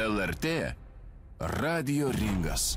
LRT Radio Ringas.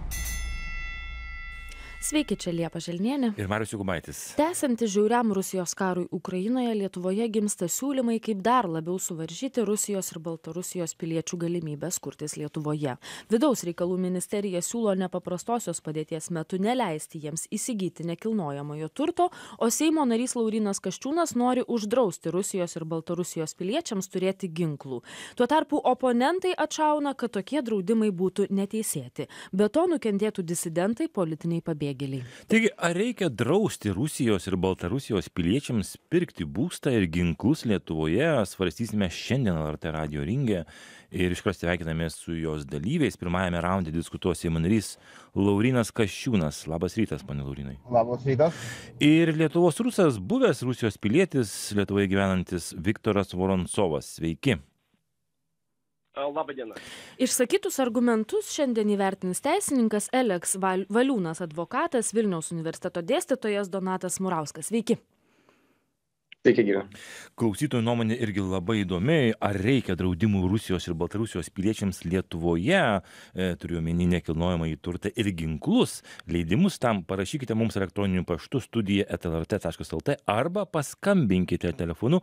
Sveiki, čia Liepa Želnienė. Ir Marius Jokubaitis. Tęsiantis žiauriam Rusijos karui Ukrainoje, Lietuvoje gimsta siūlymai, kaip dar labiau suvaržyti Rusijos ir Baltarusijos piliečių galimybės kurtis Lietuvoje. Vidaus reikalų ministerija siūlo nepaprastosios padėties metu neleisti jiems įsigyti nekilnojamojo turto, o Seimo narys Laurynas Kasčiūnas nori uždrausti Rusijos ir Baltarusijos piliečiams turėti ginklų. Tuo tarpu oponentai atšauna, kad tokie draudimai būtų neteisėti. Be to nukentėtų disidentai, politiniai pabėgėliai. Taigi, ar reikia drausti Rusijos ir Baltarusijos piliečiams pirkti būstą ir ginklus Lietuvoje? Svarstysime šiandien LRT Radio Ringe ir iškart sveikinamės su jos dalyviais. Pirmajame raunde diskutuos Seimo narys Laurynas Kasčiūnas. Labas rytas, pane Laurynai. Labas rytas. Ir Lietuvos rusas, buvęs Rusijos pilietis, Lietuvoje gyvenantis Viktoras Voronsovas. Sveiki. Labą dieną. Išsakytus argumentus šiandien įvertinis teisininkas Eleks Valiūnas, advokatas, Vilniaus universiteto dėstytojas Donatas Murauskas. Sveiki. Sveiki, gyvi. Klausytojų nuomonė irgi labai įdomi. Ar reikia draudimų Rusijos ir Baltarusijos piliečiams Lietuvoje? Turiu omeny nekilnojamąjį turtą ir ginklus. Leidimus tam parašykite mums elektroniniu paštu studija@lrt.lt arba paskambinkite telefonu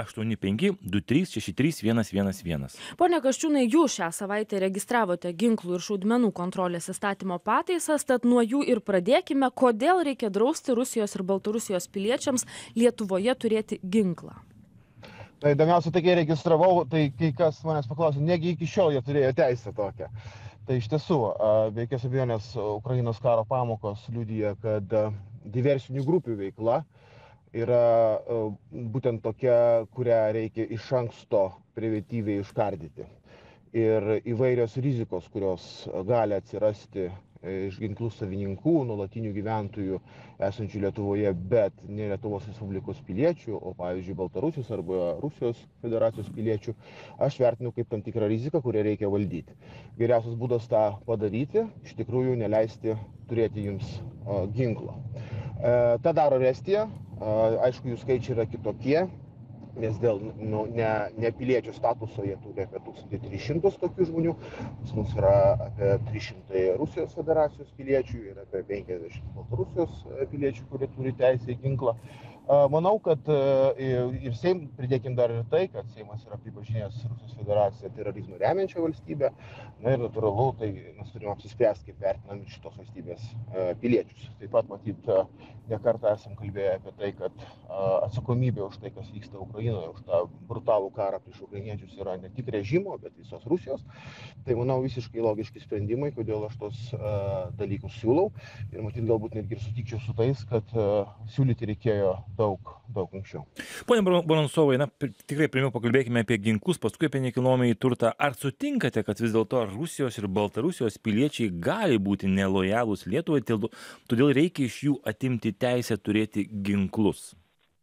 8523631111. Pone Kasčiūnai, jūs šią savaitę registravote ginklų ir šaudmenų kontrolės įstatymo pataisas, tad nuo jų ir pradėkime. Kodėl reikia drausti Rusijos ir Baltarusijos piliečiams Lietuvoje turėti ginklą? Tai įdomiausia, tai kai registravau, tai kai kas manęs paklausė, negi iki šiol jie turėjo teisę tokią. Tai iš tiesų, be jokios abejonės, Ukrainos karo pamokos liudija, kad diversinių grupių veikla yra būtent tokia, kurią reikia iš anksto preventyviai užkardyti. Ir įvairios rizikos, kurios gali atsirasti iš ginklų savininkų, nuolatinių gyventojų esančių Lietuvoje, bet ne Lietuvos Respublikos piliečių, o pavyzdžiui Baltarusijos arba Rusijos Federacijos piliečių, aš vertinu kaip tam tikrą riziką, kurią reikia valdyti. Geriausias būdas tą padaryti, iš tikrųjų neleisti turėti jums ginklo. Ta daro ir Estija, aišku, jų skaičiai yra kitokie, nes dėl ne piliečių statuso jie turi apie 1300 tokių žmonių, pas mus yra apie 300 Rusijos Federacijos piliečių ir apie 50 Baltarusijos piliečių, kurie turi teisę į ginklą. Manau, kad ir pridėkim dar ir tai, kad Seimas yra pripažinęs Rusijos Federaciją terorizmą remiančią valstybę. Na ir natūralu, tai mes turime apsispręsti, kaip vertinam ir šitos valstybės piliečius. Taip pat, matyt, ne kartą esam kalbėję apie tai, kad atsakomybė už tai, kas vyksta Ukrainoje, už tą brutalų karą prieš ukrainiečius yra ne tik režimo, bet visos Rusijos. Tai, manau, visiškai logiški sprendimai, kodėl aš tos dalykus siūlau. Ir matyt, galbūt netgi ir sutikčiau su tais, kad siūlyti reikėjo daug anksčiau. Pone Voronsovai, tikrai pirmiau pakalbėkime apie ginklus, paskui apie nekilnojamąjį turtą. Ar sutinkate, kad vis dėlto Rusijos ir Baltarusijos piliečiai gali būti nelojalūs Lietuvai, todėl reikia iš jų atimti teisę turėti ginklus?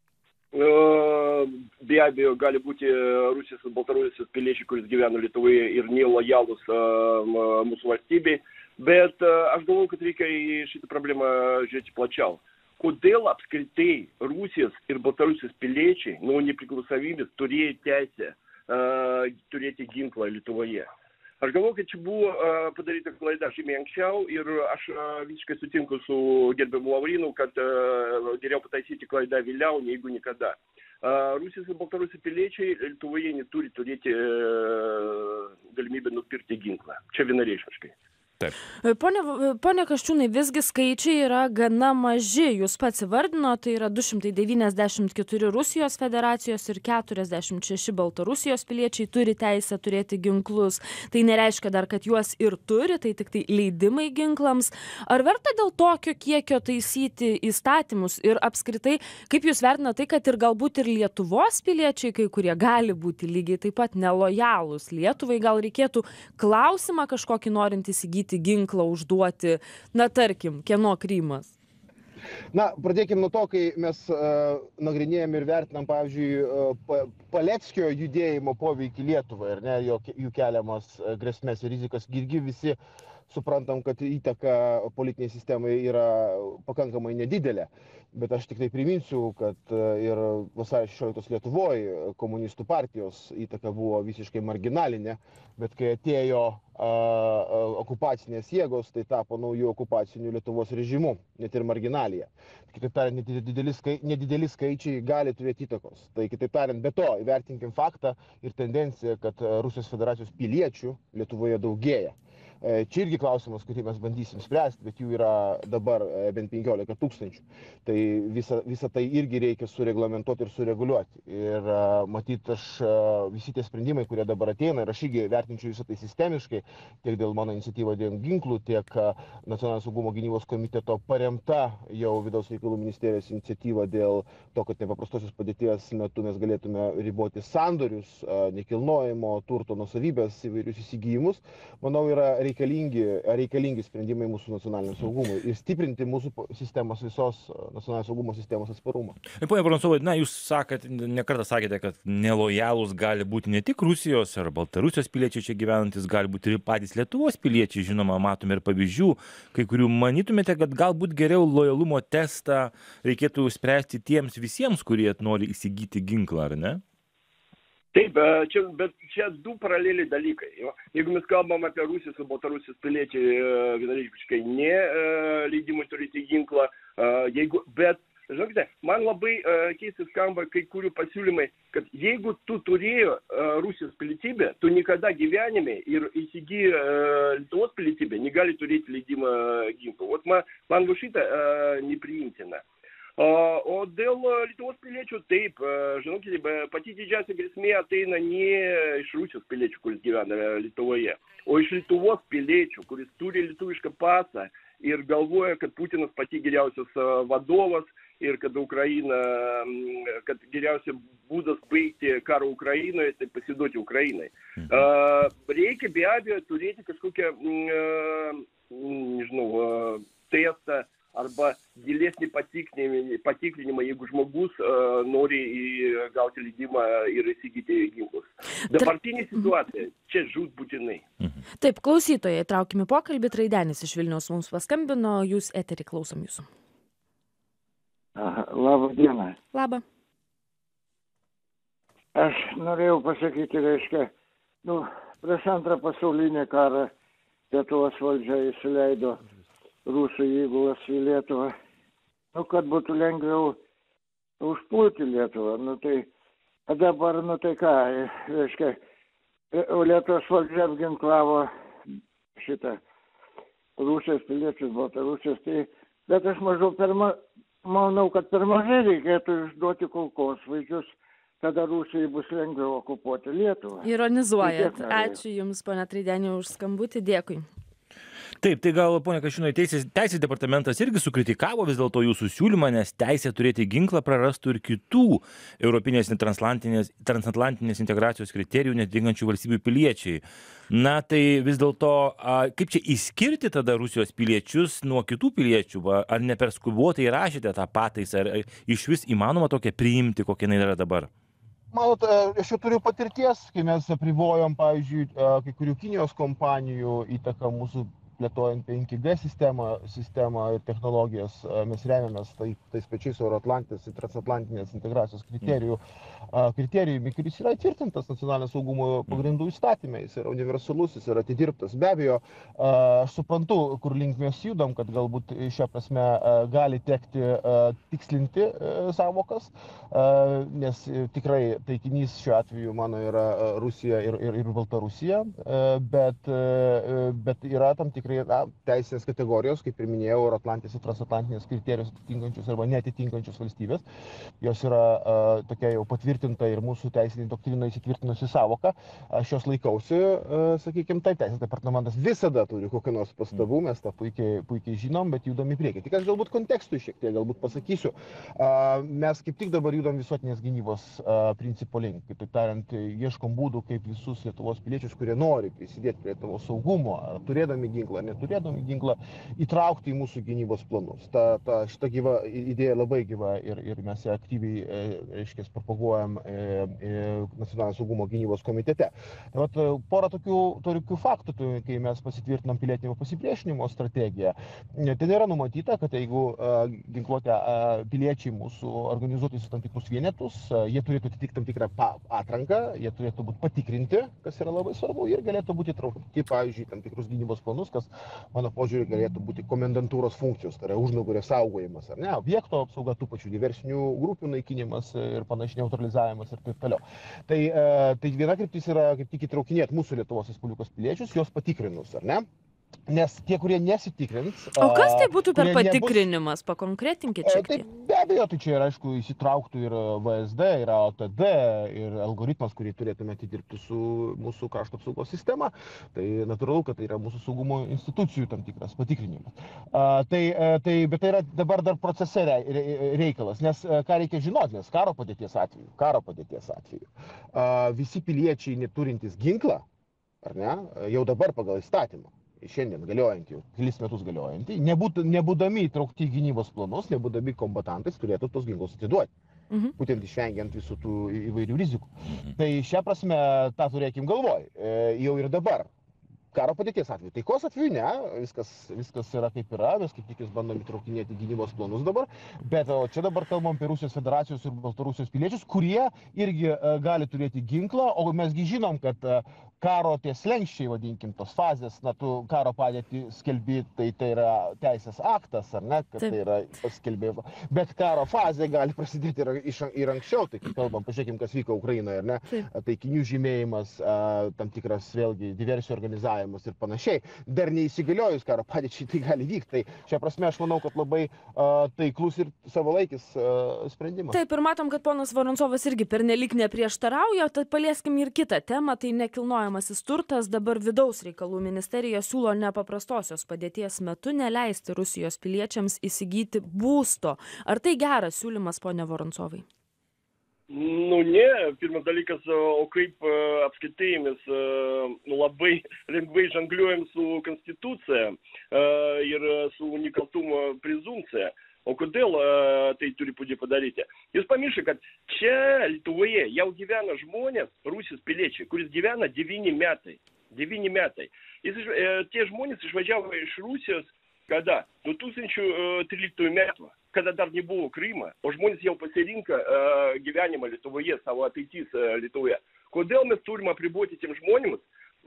Be abejo, gali būti Rusijos ir Baltarusijos piliečiai, kuris gyvena Lietuvoje ir nelojalūs mūsų valstybei, bet aš galvoju, kad reikia į šitą problemą žiūrėti plačiau. Kodėl apskritai Rusijos ir Baltarusijos piliečiai nuo nepriklausomybės turėjo teisę turėti ginklą Lietuvoje? Aš galvoju, kad čia buvo padaryta klaida žymiai anksčiau ir aš visiškai sutinku su gerbiamu Laurynu, kad geriau pataisyti klaidą vėliau, negu niekada. Rusijos ir Baltarusijos piliečiai Lietuvoje neturi turėti galimybę nupirkti ginklą. Čia vienareikšmiškai. Taip. Pone Kasčiūnai, visgi skaičiai yra gana maži. Jūs pats įvardino, tai yra 294 Rusijos Federacijos ir 46 Baltarusijos piliečiai turi teisę turėti ginklus. Tai nereiškia dar, kad juos ir turi, tai tik tai leidimai ginklams. Ar verta dėl tokio kiekio taisyti įstatymus ir apskritai, kaip jūs vertina tai, kad ir galbūt ir Lietuvos piliečiai, kai kurie gali būti lygiai taip pat nelojalūs Lietuvai, gal reikėtų klausimą kažkokį norint įsigyti ginklą užduoti, tarkim, kieno Krymas? Pradėkim nuo to, kai mes nagrinėjam ir vertinam, pavyzdžiui, Paleckio judėjimo poveikį Lietuvai, ar ne, jų keliamas grėsmės ir rizikas, irgi visi suprantam, kad įtaka politiniai sistemai yra pakankamai nedidelė. Bet aš tik tai priminsiu, kad ir vasario 16 Lietuvoje komunistų partijos įtaka buvo visiškai marginalinė, bet kai atėjo okupacinės jėgos, tai tapo naujų okupacinių Lietuvos režimu, net ir marginalija. Kitaip tariant, nedideli skaičiai gali turėti įtakos. Tai kitaip tariant, be to įvertinkim faktą ir tendenciją, kad Rusijos federacijos piliečių Lietuvoje daugėja. Čia irgi klausimas, kurį mes bandysim spręsti, bet jų yra dabar bent 15 000. Tai visą tai irgi reikia sureglamentuoti ir sureguliuoti. Ir matyt, visi tie sprendimai, kurie dabar ateina, ir aš irgi vertinčiau visą tai sistemiškai, tiek dėl mano iniciatyvą dėl ginklų, tiek Nacionalinio saugumo gynybos komiteto paremta jau Vidaus reikalų ministerijos iniciatyva dėl to, kad nepaprastosios padėties metu mes galėtume riboti sandorius, nekilnojamo turto nuosavybės įvairius įsigijimus, manau, yra reikalingi sprendimai mūsų nacionaliniam saugumui ir stiprinti mūsų sistemos, visos nacionalinio saugumo sistemos atsparumą. Pone Vorontsovai, jūs nekartą sakėte, kad nelojalūs gali būti ne tik Rusijos ar Baltarusijos piliečiai čia gyvenantis, gali būti ir patys Lietuvos piliečiai, žinoma, matome ir pavyzdžių, kai kurių manytumėte, kad galbūt geriau lojalumo testą reikėtų spręsti tiems visiems, kurie nori įsigyti ginklą, ar ne? Taip, bet čia du paraleliai dalykai. Jeigu mes kalbam apie Rusijos ir Baltarusijos piliečiai vienareikšmiškai ne leidimui turėti ginklą, bet, žinokite, man labai keistai skamba kai kurių pasiūlymai, kad jeigu tu turėjo Rusijos pilietybę, tu niekada gyvenime ir įsigyji Lietuvos pilietybę, negali turėti leidimą ginklų. Man va šitą nepriimtina. O dėl Lietuvos piliečių, taip, žinokite, pati didžiausia grėsmė ateina ne iš Rusijos piliečių, kuris gyvena Lietuvoje, o iš Lietuvos piliečių, kuris turi lietuvišką pasą ir galvoja, kad Putinas pati geriausias vadovas ir kad kad geriausia būdas baigti karą Ukrainoje, tai pasiduoti Ukrainai. Reikia be abejo turėti kažkokią, testą arba gilesnį patikrinimą, jeigu žmogus nori gauti leidimą ir įsigyti ginklus. Dabartinė situacija čia žūtbūtinai. Taip, klausytojai, traukime pokalbį. Traidenis iš Vilniaus mums paskambino, jūs eterį, klausom jūsų. Labą dieną. Labą. Aš norėjau pasakyti, reiškia, prieš antrą pasaulinį karą Lietuvos valdžia įsileido rusų įgulas į Lietuvą, kad būtų lengviau užpulti Lietuvą. Tai dabar, tai ką, reiškia, Lietuvos valdžia apginklavo šitą Rusijos piliečius, Baltarusijos. Bet aš manau, kad per mažai reikėtų išduoti kulkosvaidžius, tada Rusijai bus lengviau okupuoti Lietuvą. Ironizuojat. Ačiū Jums, ponia Traidenį, už skambutį. Dėkui. Taip, tai gal, ponia Kasčiūnai, Teisės departamentas irgi sukritikavo vis dėlto jūsų siūlymą, nes teisė turėti ginklą prarastų ir kitų europinės ir transatlantinės integracijos kriterijų neatitinkančių valstybių piliečiai. Na, tai vis dėlto, kaip čia išskirti tada Rusijos piliečius nuo kitų piliečių? Ar ne per skubotai rašėte tą pataisą, ar išvis įmanoma tokią priimti, kokia jinai yra dabar? Manot, aš jau turiu patirties, kai mes apribojom, pavyzdžiui, kai kurių Kinijos kompanijų įtaką mūsų plėtojant 5G sistemą ir technologijas, mes remiamės tais pačiais euroatlantinės ir transatlantinės integracijos kriterijumi, kuris yra įtvirtintas nacionalinio saugumo pagrindų įstatyme, jis yra universalus, jis yra atidirbtas. Be abejo, aš suprantu, kur link mes judam, kad galbūt šią prasme gali tekti tikslinti savokas, nes tikrai taikinys šiuo atveju mano yra Rusija ir Baltarusija, bet yra tam tikrai teisinės kategorijos, kaip ir minėjau, euroatlantės ir transatlantinės kriterijus atitinkančius arba neatitinkančius valstybės. Jos yra tokia jau patvirtinta ir mūsų teisinė doktrina įsitvirtinusi savoka. Aš jos laikausi, sakykime, taip, Teisės departamentas visada turi kokią nors pastabų, mes tą puikiai žinom, bet judam į priekį. Tik aš galbūt kontekstui šiek tiek galbūt pasakysiu. Mes kaip tik dabar judam visuotinės gynybos principo link. Kitaip tariant, ieškom būdų, kaip visus Lietuvos piliečius, kurie nori prisidėti prie Lietuvos saugumo, turėdami ginklą ginklą, neturėdami ginklą, įtraukti į mūsų gynybos planus. Šita gyva idėja labai gyva ir mes ją aktyviai, reiškia, propaguojam Nacionalinio saugumo gynybos komitete. Tai vat, porą tokių faktų, kai mes pasitvirtinam pilietinio pasipriešinimo strategiją. Ten yra numatyta, kad jeigu ginkluotę piliečiai mūsų organizuotųsi tam tikrus vienetus, jie turėtų atitikti tam tikrą atranką, jie turėtų būti patikrinti, kas yra labai svarbu, ir galėtų būti įtraukti, pavyzdžiui, tam tikrus gynybos planus, kas, mano požiūrį, galėtų būti komendantūros funkcijos, tai yra užnugario saugojimas, ar ne, objekto apsauga, tų pačių diversinių grupių naikinimas ir panašiai neutralizavimas ir taip toliau. Tai viena kryptis yra kaip tik įtraukinėti mūsų Lietuvos Respublikos piliečius, juos patikrinus, ar ne? Nes tie, kurie nesitikrins... O kas tai būtų per patikrinimas? Pakonkretinkit šiek tiek. Be abejo, tai čia yra, aišku, įsitrauktų ir VSD, ir OTD, ir algoritmas, kurį turėtume atidirbti su mūsų krašto apsaugos sistema. Tai natūralu, kad tai yra mūsų saugumo institucijų tam tikras patikrinimas. Bet tai yra dabar dar procese reikalas, nes ką reikia žinoti, nes karo padėties atveju, visi piliečiai neturintys ginklą, ar ne, jau dabar pagal įstatymą, šiandien galiojantį, jau kelis metus galiojantį, nebūdami įtraukti į gynybos planus, nebūdami kombatantais, turėtų tos ginklus atiduoti. Būtent išvengiant visų tų įvairių rizikų. Tai šią prasme tą turėkim galvoj, jau ir dabar. Karo padėties atveju. Taikos atveju ne, viskas yra kaip yra, mes kaip tik bandom įtraukinėti gynybos planus dabar, bet čia dabar kalbam apie Rusijos federacijos ir Baltarusijos piliečius, kurie irgi gali turėti ginklą, o mesgi žinom, kad karo tie slenkščiai, vadinkim, tos fazės, tu karo padėtį skelbi, tai yra teisės aktas, ar ne, kad tai yra paskelbėma, bet karo fazė gali prasidėti ir anksčiau, tai kai kalbam, pažiūrėkim, kas vyko Ukrainoje, ar ne, taikinių žymėjimas, tam tikras vėlgi diversijų organizavimas ir panašiai, dar neįsigaliojus karo padėčiai tai gali vykti, tai šią prasme aš manau, kad labai taiklus ir savalaikis sprendimas. Taip, ir matom, kad ponas Voronцовas irgi pernelyg neprieštarauja, tad palieskim ir kitą temą, tai nekilnojamasis turtas. Dabar vidaus reikalų ministerija siūlo nepaprastosios padėties metu neleisti Rusijos piliečiams įsigyti būsto. Ar tai geras siūlymas, pone Voronцовai? Nu ne, pirmas dalykas, o kaip apskritai mes labai lengvai žongliuojam su konstitucija ir su nekaltumo prezumpcija. O kodėl tai turi būti padaryti? Jūs pamiršai, kad čia Lietuvoje jau gyvena žmonės, Rusijos piliečiai, kuris gyvena 9 metai. 9 metai. Tie žmonės išvažiavo iš Rusijos kada? 2013 metų, kada dar nebuvo Krymo, o žmonės jau pasirinko gyvenimą Lietuvoje, savo ateitys Lietuvoje. Kodėl mes turime apriboti tiem žmonėms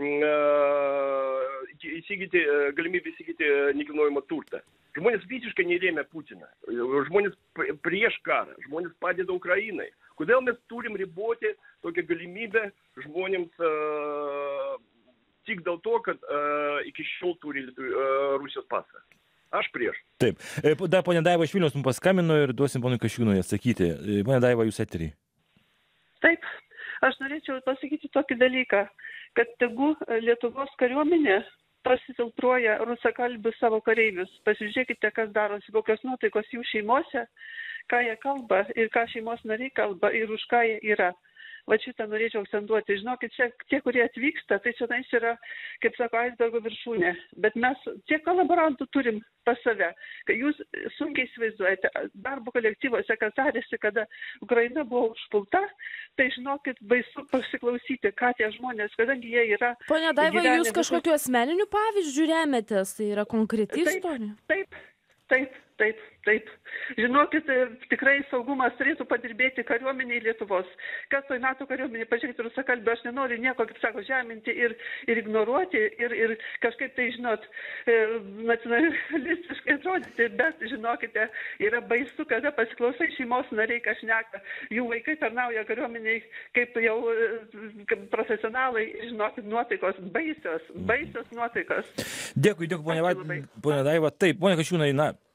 galimybę įsigyti nekilnojamą turtą? Žmonės visiškai nerėmė Putiną. Žmonės prieš karą, žmonės padeda Ukrainai. Kodėl mes turim riboti tokią galimybę žmonėms tik dėl to, kad iki šiol turi Rusijos pasą? Aš prieš. Taip. Dar ponia Daiva iš Vilniaus mums paskambino ir duosim ponui Kasčiūnui atsakyti. Ponia Daiva, jūs eterį. Taip. Aš norėčiau pasakyti tokį dalyką, kad tegu Lietuvos kariuomenė pasifiltruoja rusakalbius savo kareivius. Pasižiūrėkite, kas darosi, kokios nuotaikos jų šeimose, ką jie kalba ir ką šeimos nariai kalba ir už ką jie yra. Va šitą norėčiau akcentuoti. Žinokit, čia tie, kurie atvyksta, tai čia yra, kaip sako, aisbergo viršūnė. Bet mes tiek kolaborantų turim pas save, kad jūs sunkiai įsivaizduojate, darbo kolektyvose, kas darėsi, kada Ukraina buvo užpulta, tai žinokit, baisu pasiklausyti, ką tie žmonės, kadangi jie yra... Pone Daiva, jūs kažkokiu asmeniniu pavyzdžiu remiatės, tai yra konkreti istorija? Taip. Žinokit, tikrai saugumas turėtų padirbėti kariuomeniai Lietuvos. Kas toj NATO kariuomenė, pažiūrėkit, rusakalbė, aš nenoriu nieko, kaip sako, žeminti ir ignoruoti ir kažkaip tai, žinot, nacionalistiškai atrodyti, bet, žinokite, yra baisu, kada pasiklausai šeimos nariai, ką šneka, jų vaikai tarnauja kariuomeniai kaip jau profesionalai, žinokit, nuotaikos baisios nuotaikos. Dėkui, ponia Daiva. Taip, ponia Kasčiūnai,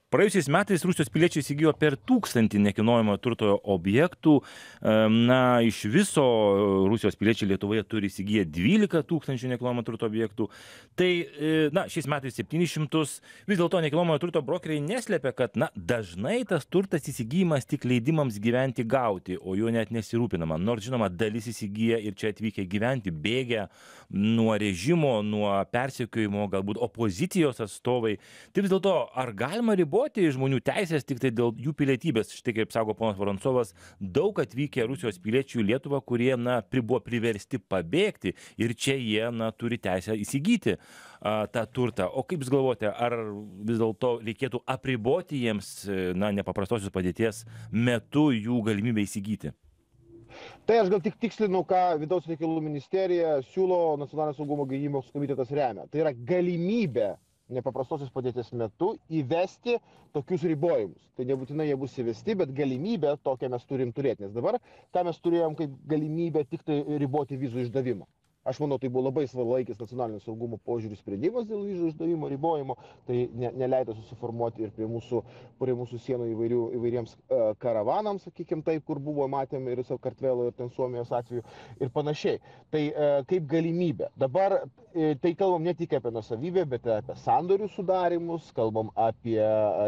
Praėjusiais metais Rusijos piliečiai įsigijo per 1000 nekilnojamojo turto objektų. Na, iš viso Rusijos piliečiai Lietuvoje turi įsigiję 12 000 nekilnojamojo turto objektų. Tai, na, šiais metais 700. Vis dėlto nekilnojamojo turto brokeriai neslėpia, kad, na, dažnai tas turtas įsigijimas tik leidimams gyventi gauti, o juo net nesirūpinama. Nors, žinoma, dalis įsigyja ir čia atvykę gyventi, bėgę nuo režimo, nuo persekiojimo, galbūt opozicijos atstovai. Tai vis dėlto, ar galima riboti žmonių teisės tik tai dėl jų pilietybės? Štai kaip sako ponas Vorontsovas, daug atvykę Rusijos piliečių į Lietuvą, kurie, na, buvo priversti pabėgti ir čia jie, na, turi teisę įsigyti tą turtą. O kaip jūs galvojate, ar vis dėlto reikėtų apriboti jiems, na, nepaprastosios padėties metu jų galimybę įsigyti? Tai aš gal tik tikslinu, ką Vidaus reikalų ministerija siūlo, Nacionalinio saugumo gynybos komitetas remia. Tai yra galimybė nepaprastosios padėties metu įvesti tokius ribojimus. Tai nebūtinai jie bus įvesti, bet galimybę tokią mes turim turėti. Nes dabar, ką mes turėjom kaip galimybę tik tai riboti vizų išdavimą. Aš manau, tai buvo labai savalaikis nacionalinio saugumo požiūrių sprendimas dėl vizų išdavimo ribojimo. Tai neleido susiformuoti ir prie mūsų sienų įvairiems karavanams, sakykime taip, kur buvo, matėme ir Sakartvelo, ir ten Suomijos atveju ir panašiai. Tai kaip galimybė. Dabar tai kalbam ne tik apie nuosavybę, bet apie sandorių sudarimus, kalbam apie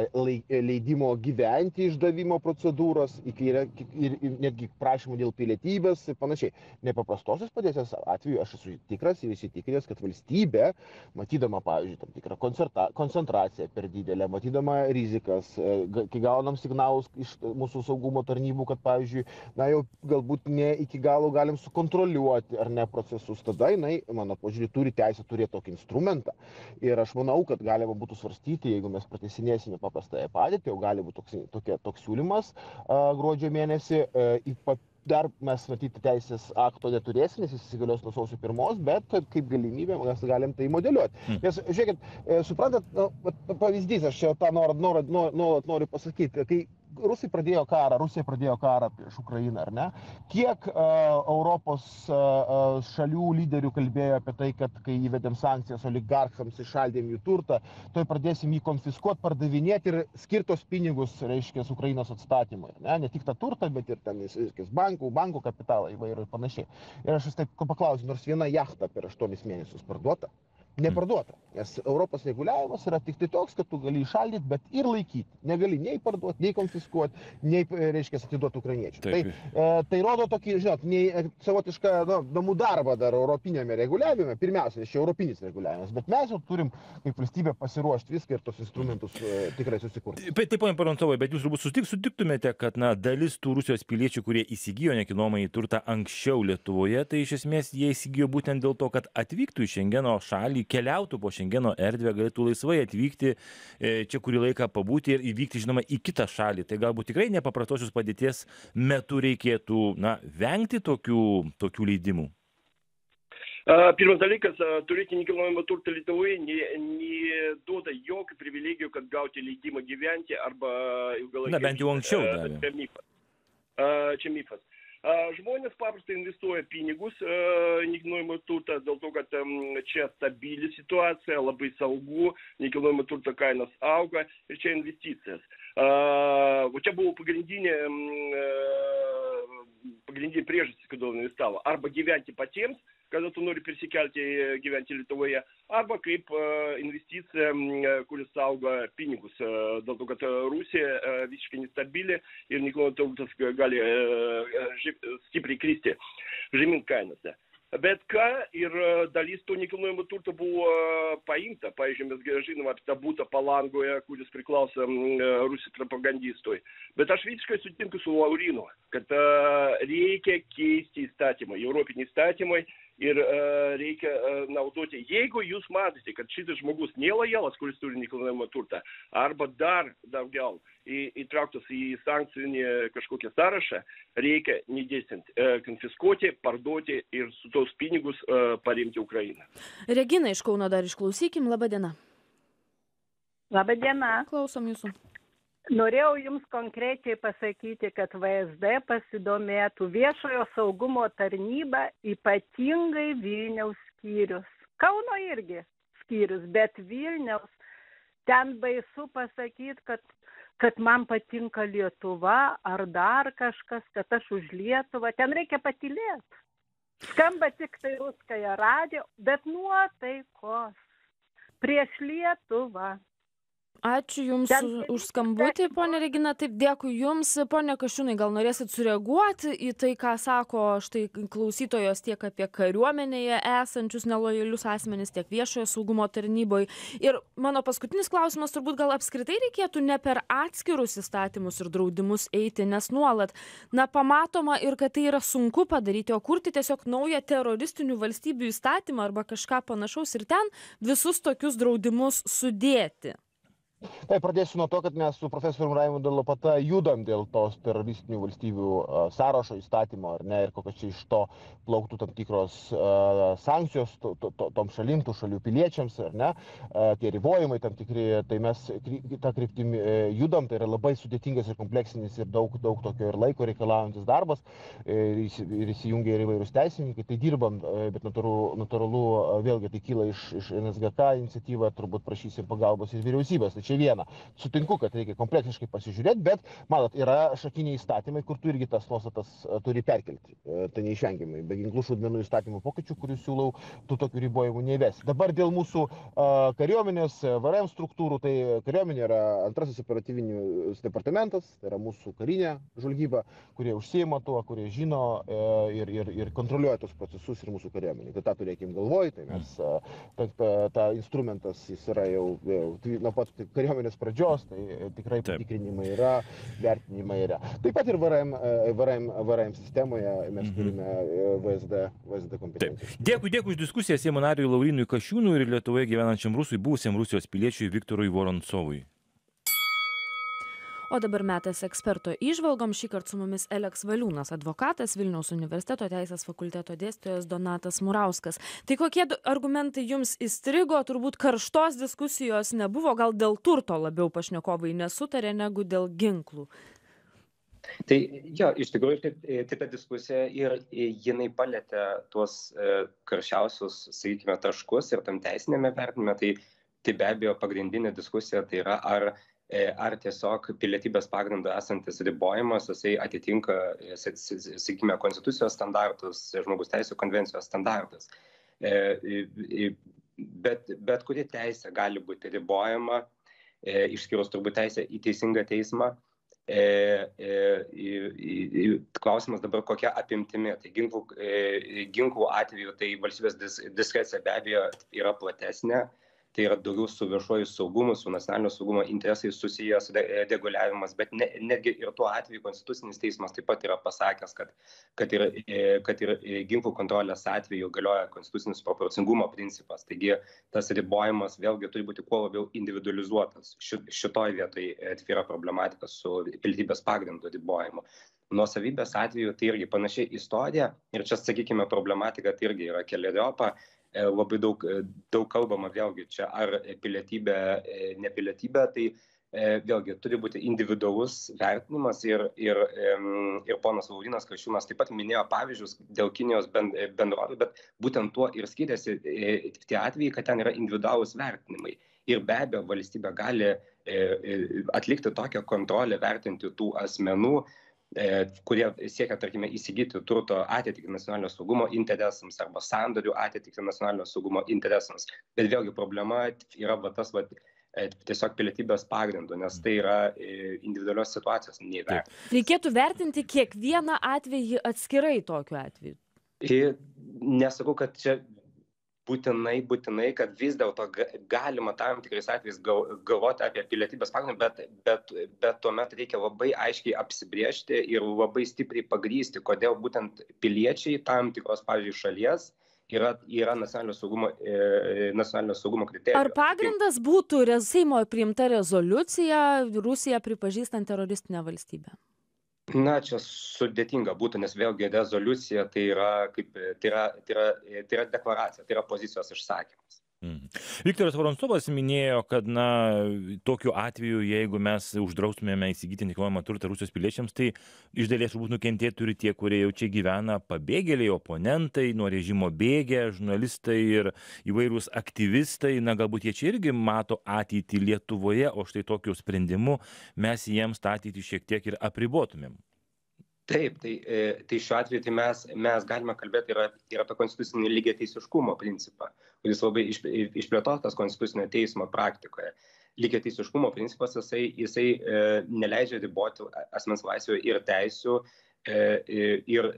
leidimo gyventi išdavimo procedūros, ir netgi prašymų dėl pilietybės ir panašiai. Nepaprastosios padėties atveju aš esu tikras ir įsitikinęs, kad valstybė, matydama, pavyzdžiui, tam tikrą koncentraciją per didelę, matydama rizikas, kai gaunam signalus iš mūsų saugumo tarnybų, kad, pavyzdžiui, na jau galbūt ne iki galo galim sukontroliuoti ar ne procesus, tada jinai, mano požiūrį, turi teisę turėti tokį instrumentą. Ir aš manau, kad galima būtų svarstyti, jeigu mes pratęsinėsime paprastąją padėtį, jau gali būti toks siūlymas gruodžio mėnesį, dar mes matyti teisės akto neturėsim, nes jis įsigalios nuo sausio 1, bet kaip galimybę mes galim tai modeliuoti. Nes, žiūrėkit, suprantat, pavyzdys, aš čia tą nuolat noriu pasakyti, kai Rusija pradėjo karą prieš Ukrainą, ar ne? Kiek Europos šalių lyderių kalbėjo apie tai, kad kai įvedėm sankcijas oligarchams, išaldėm jų turtą, tai pradėsim jį konfiskuoti, pardavinėti ir skirtos pinigus, reiškia, Ukrainos atstatymui. Ne tik tą turtą, bet ir ten bankų kapitalą įvairių ir panašiai. Ir aš vis taip paklausiu, nors viena jachta per 8 mėnesius parduota? Neparduota, nes Europos reguliavimas yra tik tai toks, kad tu gali įšaldyti, bet ir laikyti. Negali nei parduoti, nei konfiskuoti, nei, reiškia, atiduoti ukrainiečių. Tai rodo tokį, žinot, savotišką namų darbą dar europinėme reguliavime, pirmiausia, čia europinis reguliavimas, bet mes jau turim kaip valstybė pasiruošti viską ir tos instrumentus tikrai susikurti. Taip, ponia Vorontsovai, bet jūs turbūt sutiktumėte, kad, na, dalis tų Rusijos piliečių, kurie įsigijo nekilnojamąjį turtą anksčiau Lietuvoje, tai iš esmės jie įsigijo būtent dėl to, kad atvyktų į Šengeno šalį, keliautų po Šengeno erdvę, galėtų laisvai atvykti, čia kurį laiką pabūti ir įvykti, žinoma, į kitą šalį. Tai galbūt tikrai nepaprastosios padėties metu reikėtų, na, vengti tokių leidimų. Pirmas dalykas, turėti nekilnojamą turtą Lietuvoje neduoda jokių privilegijų, kad gauti leidimą gyventi arba ilgalaikį. Na, bent jau anksčiau davė. Čia mifas. Žmonės paprastai investuoja pinigus nekilnojamą turtą dėl to, kad čia stabili situacija, labai saugu, nekilnojamą turto kainos auga ir čia investicijas. Čia buvo pagrindinė priežastis, kodėl investavo. Arba gyventi patiems, kada tu nori persikelti gyventi Lietuvoje, arba kaip investicija, kuris saugo pinigus. Dėl to, kad Rusija visiškai nestabili ir nekilnojamas turtas gali stipriai kristi žemyn kainose. Bet ką ir dalis to nekilnojamo turto buvo paimta. Pavyzdžiui, mes žinome apie tą butą Palangoje, kuris priklauso Rusijos propagandistui. Bet aš visiškai sutinku su Laurinu, kad reikia keisti įstatymą, europinį įstatymą ir reikia naudoti. Jeigu jūs matote, kad šitas žmogus nelojalas, kuris turi nekilnojamą turtą, arba dar daugiau įtrauktas į sankcinį kažkokią sąrašą, reikia nedėsint konfiskuoti, parduoti ir su tos pinigus paremti Ukrainą. Regina iš Kauno dar išklausykim. Labą dieną. Labą dieną. Klausom jūsų. Norėjau jums konkrečiai pasakyti, kad VSD pasidomėtų viešojo saugumo tarnyba, ypatingai Vilniaus skyrius. Kauno irgi skyrius, bet Vilniaus ten baisu pasakyti, kad man patinka Lietuva ar dar kažkas, kad aš už Lietuvą. Ten reikia patylėti. Skamba tik tai ruskaja radio, bet nuotaikos prieš Lietuvą. Ačiū Jums už skambutį, ponė Regina. Taip, dėkui Jums. Pone Kasčiūnai, gal norėsit sureaguoti į tai, ką sako štai klausytojos tiek apie kariuomenėje esančius nelojalius asmenis, tiek viešojo saugumo tarnyboje. Ir mano paskutinis klausimas, turbūt gal apskritai reikėtų ne per atskirus įstatymus ir draudimus eiti, nes nuolat, pamatoma ir kad tai yra sunku padaryti, o kurti tiesiog naują teroristinių valstybių įstatymą arba kažką panašaus ir ten visus tokius draudimus sudėti. Taip, pradėsiu nuo to, kad mes su profesoriumi Raimundu Lopata judam dėl tos teroristinių valstybių sąrašo įstatymo, ar ne, ir kokios čia iš to plauktų tam tikros sankcijos tom šalim, tų šalių piliečiams, ar ne, tie ribojimai tam tikri, tai mes tą kryptimį judam, tai yra labai sudėtingas ir kompleksinis ir daug tokio ir laiko reikalaujantis darbas, ir įsijungia ir įvairūs teisininkai, tai dirbam, bet natūralu, vėlgi tai kyla iš NSGK iniciatyva, turbūt prašysim pagalbos iš vyriausybės. Tai čia viena. Sutinku, kad reikia kompleksiškai pasižiūrėti, bet, matot, yra šakiniai įstatymai, kur tu irgi tas nuostatas turi perkelti. Tai neišvengiamai. Be ginklų šaudmenų įstatymų pokyčių, kurių siūlau, tų tokių ribojimų neįvesi. Dabar dėl mūsų kariuomenės VRM struktūrų, tai kariuomenė yra antrasis operatyvinis departamentas, tai yra mūsų karinė žvalgyba, kurie užsiima tuo, kurie žino ir kontroliuoja tos procesus ir mūsų kariuomenė. Tai tą turėkim galvoj, tai mes tą instrumentas jis yra jau nuo pat kariuomenės pradžios, tai tikrai patikrinimai yra, vertinimai yra. Taip pat ir VRM sistemoje mes turime VSD kompetenciją. Dėkui už diskusiją Seimo nariui Laurynui Kasčiūnui ir Lietuvoje gyvenančiam rusui, buvusiam Rusijos piliečiui Viktorui Vorontsovui. O dabar metas eksperto įžvalgom. Šįkart su mumis Eleks Valiūnas, advokatas, Vilniaus universiteto teisės fakulteto dėstytojas Donatas Murauskas. Tai kokie argumentai jums įstrigo? Turbūt karštos diskusijos nebuvo, gal dėl turto labiau pašnekovai nesutarė negu dėl ginklų. Tai jo, iš tikrųjų, tai ta diskusija ir jinai palėtė tuos karščiausius, sakykime, taškus ir tam teisinėme vertinime, tai be abejo pagrindinė diskusija tai yra, ar tiesiog pilietybės pagrindu esantis ribojimas, jisai atitinka, sakykime, konstitucijos standartus, žmogaus teisų konvencijos standartus. Bet kuri teisė gali būti ribojama, išskyrus turbūt teisę į teisingą teismą. Klausimas dabar kokia apimtimi. Tai ginklų atveju tai valstybės diskrecija be abejo yra platesnė. Tai yra daugiau su viešuoju saugumu, su nacionalinio saugumo interesais susijęs reguliavimas, bet netgi ir tuo atveju Konstitucinis teismas taip pat yra pasakęs, kad ir ginklų kontrolės atveju galioja konstitucinis proporcingumo principas. Taigi tas ribojimas vėlgi turi būti kuo labiau individualizuotas. Šitoj vietoj yra problematika su pilietybės pagrindu ribojimu. Nuosavybės atveju tai irgi panašiai istorija ir čia, sakykime, problematika tai irgi yra keleriopa. Labai daug kalbama vėlgi čia ar pilietybė, nepilietybė, tai vėlgi turi būti individualus vertinimas ir ponas Laurynas Kasčiūnas taip pat minėjo pavyzdžius dėl Kinijos bendrovių, bet būtent tuo ir skiriasi tie atvejai, kad ten yra individualūs vertinimai. Ir be abejo valstybė gali atlikti tokią kontrolę, vertinti tų asmenų, kurie siekia, tarkime, įsigyti turto atitikti nacionalinio saugumo interesams arba sandorių atitikti nacionalinio saugumo interesams. Bet vėlgi problema yra tas tiesiog pilietybės pagrindu, nes tai yra individualios situacijos neįvertinti. Reikėtų vertinti kiekvieną atvejį atskirai tokiu atveju. Nesakau, kad čia būtinai, kad vis dėlto galima tam tikrais atvejais galvoti apie pilietybės pagrindą, bet tuomet reikia labai aiškiai apsibriežti ir labai stipriai pagrįsti, kodėl būtent piliečiai tam tikros, pavyzdžiui, šalies yra nacionalinio saugumo kriterijai. Ar pagrindas būtų Seimo priimta rezoliucija Rusiją pripažįstant teroristinę valstybę? Na, čia sudėtinga būtų, nes vėlgi rezoliucija tai yra deklaracija, tai yra pozicijos išsakymas. Viktoras Vorontsovas minėjo, kad tokiu atveju, jeigu mes uždraustumėme įsigyti nekilnojamą turtą Rusijos piliečiams, tai iš dalies turbūt nukentėtų ir tie, kurie jau čia gyvena, pabėgėliai, oponentai, nuo režimo bėgę, žurnalistai ir įvairūs aktyvistai, galbūt jie čia irgi mato ateitį Lietuvoje, o štai tokiu sprendimu mes jiems tą ateitį šiek tiek ir apribotumėm. Taip, tai šiuo atveju tai mes galime kalbėti ir apie konstitucinį lygiateisiškumo principą, kuris labai išplėtotas konstitucinio teismo praktikoje. Lygiateisiškumo principas jisai neleidžia riboti asmens laisvių ir teisių ir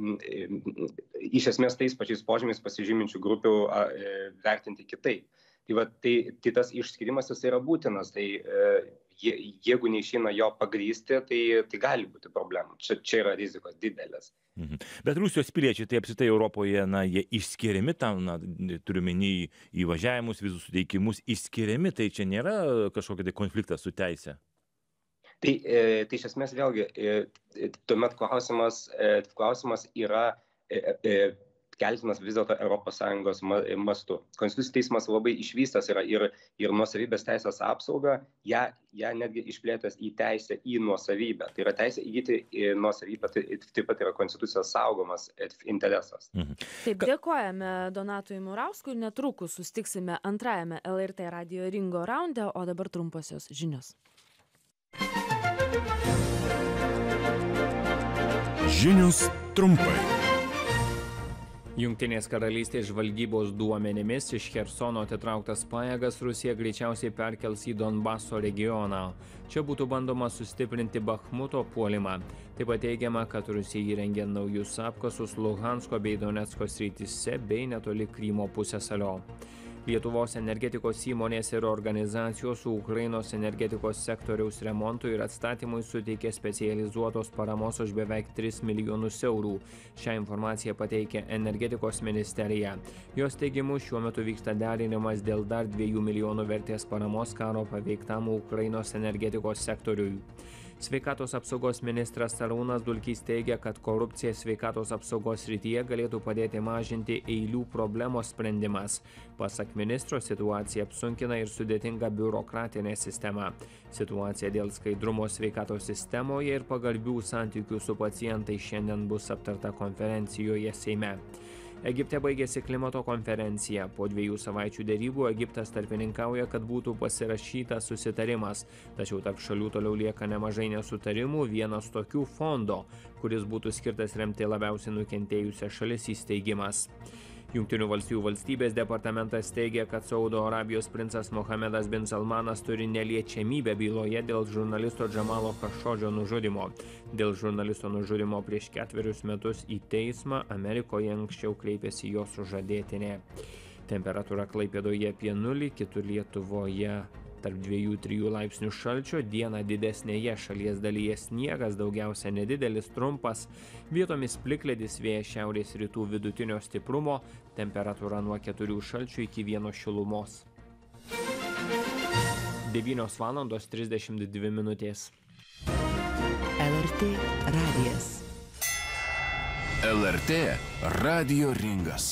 iš esmės tais pačiais požymiais pasižyminčių grupių vertinti kitaip. Tai tas išskirimas jis yra būtinas, tai jeigu neišeina jo pagrįsti, tai gali būti problemų. Čia yra rizikos didelės. Bet Rusijos piliečiai, tai apskritai Europoje, jie išskiriami tam, turiu omeny įvažiavimus, vizų suteikimus, išskiriami, tai čia nėra kažkokia konfliktas su teise? Tai iš esmės vėlgi, tuomet klausimas yra keltinas vis dėlto ES mastu. Konstitucinis teismas labai išvystęs yra ir nuosavybės teisės apsaugą, ją netgi išplėtęs į teisę į nuosavybę. Tai yra teisė įgyti nuosavybę, taip pat yra konstitucijos saugomas interesas. Taip, dėkojame Donatui Murauskui, netrukus susitiksime antrajame LRT Radio Ringo raunde, o dabar trumposios žinios. Žinios trumpai. Jungtinės karalystės žvalgybos duomenimis iš Chersono atitrauktas pajėgas Rusija greičiausiai perkels į Donbaso regioną. Čia būtų bandoma sustiprinti Bakhmuto puolimą. Taip pat teigiama, kad Rusija įrengė naujus apkasus Luhansko bei Donecko srityse bei netoli Krymo pusiasalio. Lietuvos energetikos įmonės ir organizacijos su Ukrainos energetikos sektoriaus remontui ir atstatymui suteikė specializuotos paramos už beveik 3 milijonus eurų. Šią informaciją pateikė energetikos ministerija. Jos teigimu šiuo metu vyksta derinimas dėl dar 2 milijonų vertės paramos karo paveiktam Ukrainos energetikos sektoriui. Sveikatos apsaugos ministras Arūnas Dulkys teigia, kad korupcija sveikatos apsaugos srityje galėtų padėti mažinti eilių problemos sprendimas. Pasak ministro, situacija apsunkina ir sudėtinga biurokratinė sistema. Situacija dėl skaidrumo sveikatos sistemoje ir pagarbių santykių su pacientais šiandien bus aptarta konferencijoje Seime. Egipte baigėsi klimato konferencija. Po 2 savaičių derybų Egiptas tarpininkauja, kad būtų pasirašytas susitarimas. Tačiau tarp šalių toliau lieka nemažai nesutarimų, vienas tokių fondo, kuris būtų skirtas remti labiausiai nukentėjusias šalis įsteigimas. Jungtinių valstijų valstybės departamentas teigia, kad Saudo Arabijos princas Mohamedas bin Salmanas turi neliečiamybę byloje dėl žurnalisto Džamalo Kašodžio nužudymo. Dėl žurnalisto nužudymo prieš 4 metus į teismą Amerikoje anksčiau kreipėsi jo sužadėtinė. Temperatūra Klaipėdoje apie 0, kitur Lietuvoje tarp 2–3 laipsnių šalčio, dieną didesnėje šalies dalyje sniegas, daugiausia nedidelis, trumpas, vietomis plikledis, vėjas šiaurės rytų vidutinio stiprumo, temperatūra nuo 4 šalčio iki 1 šilumos. 9:32 minutės. LRT radijas. LRT Radio Ringas.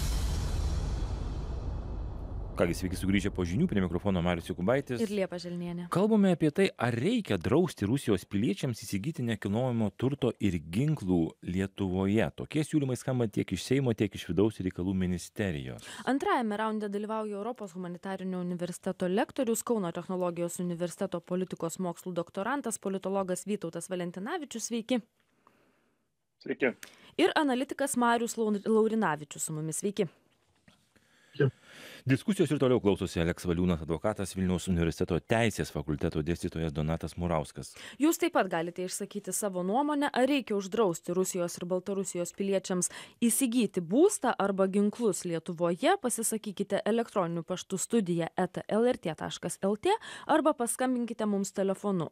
Kągi, sveiki sugrįžę po žinių, prie mikrofono Marius Jokubaitis. Ir Liepa Želnienė. Kalbame apie tai, ar reikia drausti Rusijos piliečiams įsigyti nekilnojamo turto ir ginklų Lietuvoje. Tokie siūlymai skamba tiek iš Seimo, tiek iš Vidaus reikalų ministerijos. Antrajame raunde dalyvauja Europos humanitarinio universiteto lektorius, Kauno technologijos universiteto politikos mokslų doktorantas, politologas Vytautas Valentinavičius. Sveiki. Sveiki. Ir analitikas Marius Laurinavičius su mumis. Sveiki. Diskusijos ir toliau klausosi Aleks Valiūnas, advokatas, Vilniaus universiteto teisės fakulteto dėstytojas Donatas Murauskas. Jūs taip pat galite išsakyti savo nuomonę, ar reikia uždrausti Rusijos ir Baltarusijos piliečiams įsigyti būstą arba ginklus Lietuvoje. Pasisakykite elektroniniu paštu studija@lrt.lt arba paskambinkite mums telefonu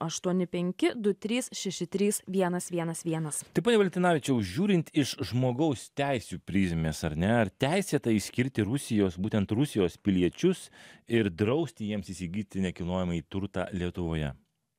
8523631111. Taip, ponia Valentinavičiau, žiūrint iš žmogaus teisių prizmės, ar ne, ar teisėta išskirti būtent Rusijos piliečius ir drausti jiems įsigyti nekilnojamąjį turtą Lietuvoje?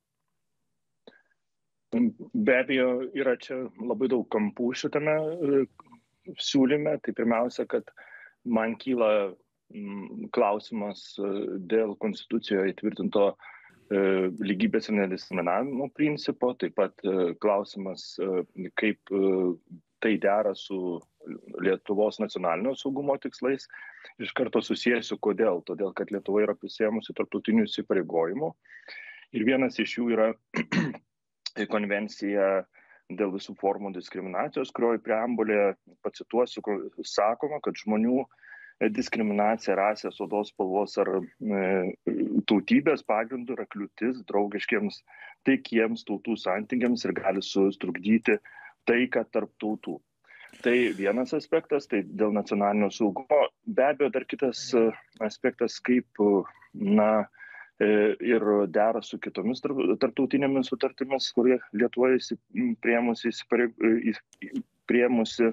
Be abejo, yra čia labai daug kampų šitame siūlyme. Tai pirmiausia, kad man kyla klausimas dėl konstitucijoje įtvirtinto lygybės ir nediskriminavimo principo, taip pat klausimas, kaip tai dera su Lietuvos nacionalinio saugumo tikslais. Iš karto susijęsiu, kodėl. Todėl, kad Lietuva yra prisėmusi tarptautinių įsipareigojimų. Ir vienas iš jų yra konvencija dėl visų formų diskriminacijos, kurioje preambulėje, pacituosiu, sakoma, kad žmonių diskriminacija rasės, odos spalvos ar tautybės pagrindų yra kliūtis draugiškiems taikiems tautų santykiams ir gali sutrukdyti taiką tarp tautų. Tai vienas aspektas, tai dėl nacionalinio saugumo. Be abejo, dar kitas aspektas, kaip ir dera su kitomis tarptautinėmis sutartimis, kurie Lietuvoje priėmusi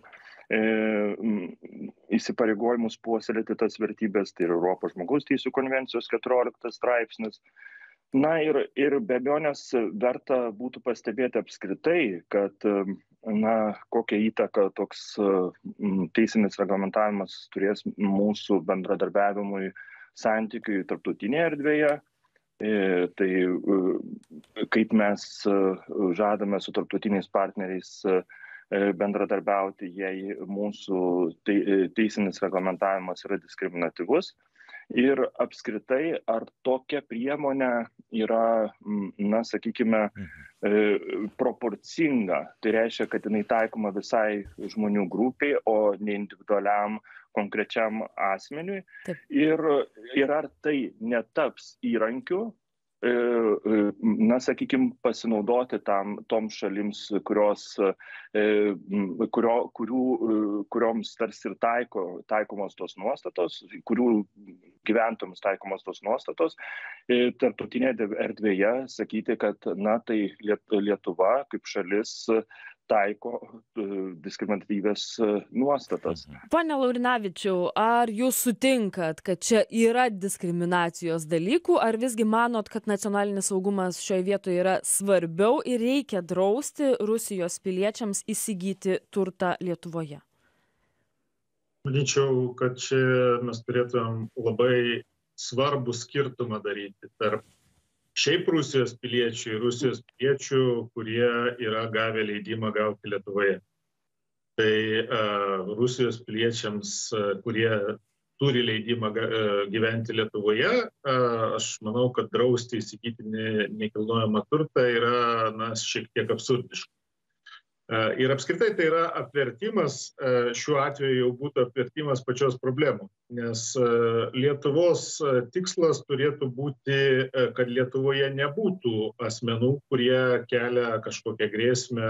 įsipareigojimus puoselėti tas vertybės, tai yra Europos žmogaus teisių konvencijos 14 straipsnis. Na ir be abejonės verta būtų pastebėti apskritai, kad kokią įtaką toks teisinis reglamentavimas turės mūsų bendradarbiavimui santykiui tarptautinėje erdvėje. Tai kaip mes žadame su tarptautiniais partneriais bendradarbiauti, jei mūsų teisinis reglamentavimas yra diskriminatyvus. Ir apskritai, ar tokia priemonė yra, sakykime, proporcinga. Tai reiškia, kad jinai taikoma visai žmonių grupiai, o ne individualiam konkrečiam asmeniui. Ir ar tai netaps įrankiu, pasinaudoti toms šalims, kurioms tarsi ir taikomos tos nuostatos, kurių gyventojams taikomos tos nuostatos, tarptautinėje erdvėje sakyti, kad tai Lietuva kaip šalis taiko diskriminatyvias nuostatas. Pone Laurinavičiau, ar jūs sutinkat, kad čia yra diskriminacijos dalykų, ar visgi manot, kad nacionalinis saugumas šioje vietoje yra svarbiau ir reikia drausti Rusijos piliečiams įsigyti turtą Lietuvoje? Manyčiau, kad čia mes turėtumėm labai svarbų skirtumą daryti tarp šiaip Rusijos piliečių, kurie yra gavę leidimą gauti Lietuvoje. Tai Rusijos piliečiams, kurie turi leidimą gyventi Lietuvoje, aš manau, kad drausti įsigyti nekilnojamą turtą yra šiek tiek absurdiška. Ir apskritai tai yra apvertimas, šiuo atveju jau būtų apvertimas pačios problemų, nes Lietuvos tikslas turėtų būti, kad Lietuvoje nebūtų asmenų, kurie kelia kažkokią grėsmę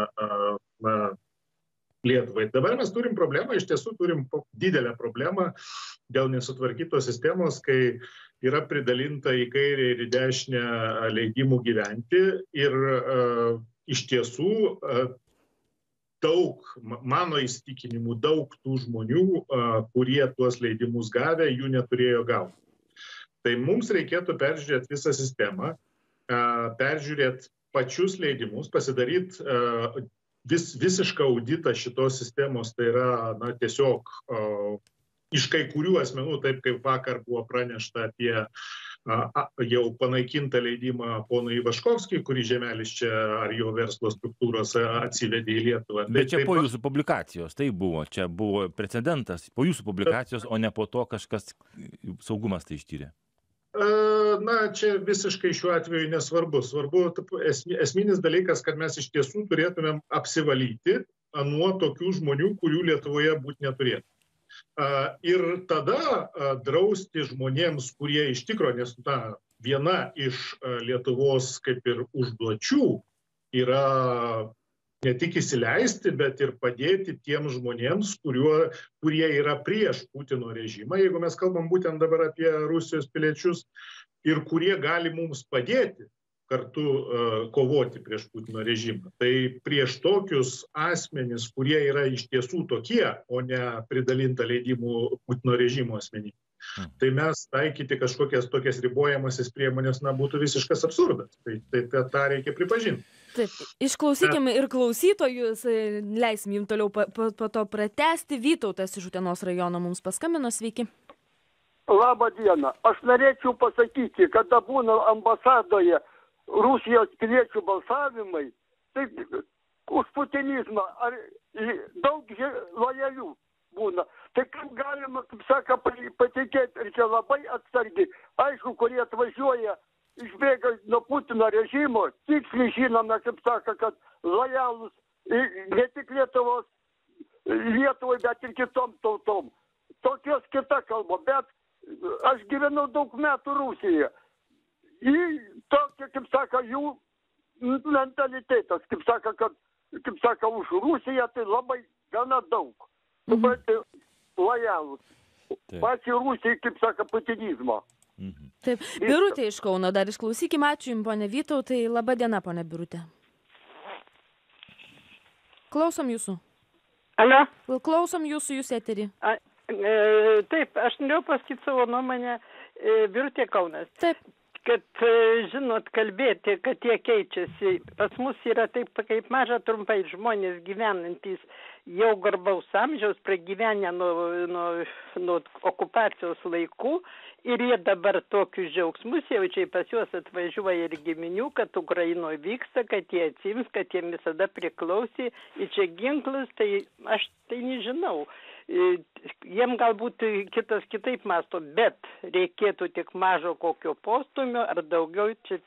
Lietuvai. Dabar mes turim problemą, iš tiesų turim didelę problemą dėl nesutvarkytos sistemos, kai yra pridalinta į kairę ir į dešinę leidimų gyventi ir iš tiesų daug, mano įsitikinimų, daug tų žmonių, kurie tuos leidimus gavę, jų neturėjo gauti. Tai mums reikėtų peržiūrėti visą sistemą, peržiūrėti pačius leidimus, pasidaryti visišką auditą šitos sistemos, tai yra tiesiog iš kai kurių asmenų, taip kaip vakar buvo pranešta apie jau panaikintą leidimą ponui Ivaškovskijui, kurį Žemelis čia ar jo verslo struktūros atsivedė į Lietuvą. Bet čia po jūsų publikacijos, tai buvo, čia buvo precedentas, po jūsų publikacijos, o ne po to kažkas saugumas tai ištyrė. Čia visiškai šiuo atveju nesvarbu. Svarbu esminis dalykas, kad mes iš tiesų turėtumėm apsivalyti nuo tokių žmonių, kurių Lietuvoje būti neturėtų. Ir tada drausti žmonėms, kurie iš tikro, nes viena iš Lietuvos kaip ir užduočių yra ne tik įsileisti, bet ir padėti tiems žmonėms, kurie yra prieš Putino režimą, jeigu mes kalbam būtent dabar apie Rusijos piliečius, ir kurie gali mums padėti kartu kovoti prieš Putino režimą. Tai prieš tokius asmenis, kurie yra iš tiesų tokie, o ne pridalinta leidimų Putino režimo asmenį. Tai mes taikyti kažkokias tokias ribojamasis priemonės būtų visiškas absurdas. Tai tą reikia pripažinti. Taip, išklausykime ir klausytojus, leisim jums toliau po to pratęsti. Vytautas iš Utenos rajono mums paskambino, sveiki. Labą dieną. Aš norėčiau pasakyti, kada būna ambasadoje Rusijos piliečių balsavimai, tai už putinizmą ar daug lojalių būna. Tai kaip galima, kaip saka, patikėti, ir čia labai atsargiai. Aišku, kurie atvažiuoja, išbėga nuo Putino režimo, tiksliai žinome, kaip saka, kad lojalus ne tik Lietuvai, bet ir kitom tautom. Tokios kita kalba, bet aš gyvenau daug metų Rusijoje. Tokia, kaip saka, jų mentalitetas, kaip saka, už Rusiją tai labai gana daug. Supratė, lojalus. Pačiai Rusijai, kaip saka, putinizmo. Taip, Birutė iš Kauno dar išklausykime. Ačiū Jums, ponė Vytautai. Labą dieną, ponė Birutė. Klausom Jūsų. Alio? Klausom Jūsų, Jūs eterį. Taip, aš norėjau pasakyti savo nuomonę, Birutė Kaunas. Taip. Kad, žinot, kalbėti, kad jie keičiasi. Pas mus yra taip, kaip maža trumpai žmonės gyvenantys jau garbaus amžiaus, pragyvenę nuo okupacijos laikų, ir jie dabar tokius džiaugsmus jaučia, pas juos atvažiuoja ir giminių, kad Ukrainoje vyksta, kad jie atsims, kad jie visada priklausė, ir čia ginklas, tai aš tai nežinau. Jiem galbūt kitas kitaip masto, bet reikėtų tik mažo kokio postumio ar daugiau čia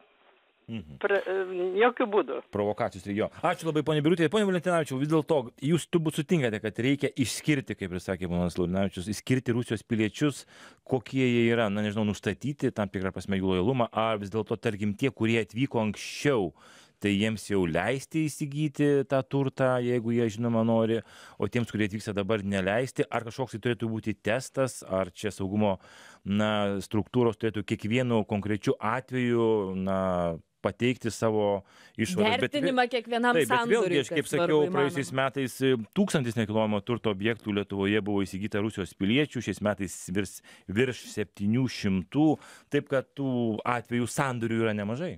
jokių būdų. Provokacijos reikėjo. Ačiū labai, ponė Birutė. Ponė Valentinavičiau, vis dėlto jūs turbūt sutinkate, kad reikia išskirti, kaip ir sakė ponas Laurinavičius, išskirti Rusijos piliečius, kokie jie yra, nežinau, nustatyti tam tikrą prasme jų lojalumą, ar vis dėlto, tarkim, tie, kurie atvyko anksčiau, tai jiems jau leisti įsigyti tą turtą, jeigu jie, žinoma, nori, o tiems, kurie atvyksta dabar, neleisti, ar kažkoks tai turėtų būti testas, ar čia saugumo struktūros turėtų kiekvienu konkrečiu atveju pateikti savo išvadas. Vertinimą kiekvienam sandoriui. Bet vėlgi, aš kaip sakiau, praėjusiais metais 1000 nekilnojamo turto objektų Lietuvoje buvo įsigyta Rusijos piliečių, šiais metais virš 700, taip kad tų atvejų sandorių yra nemažai.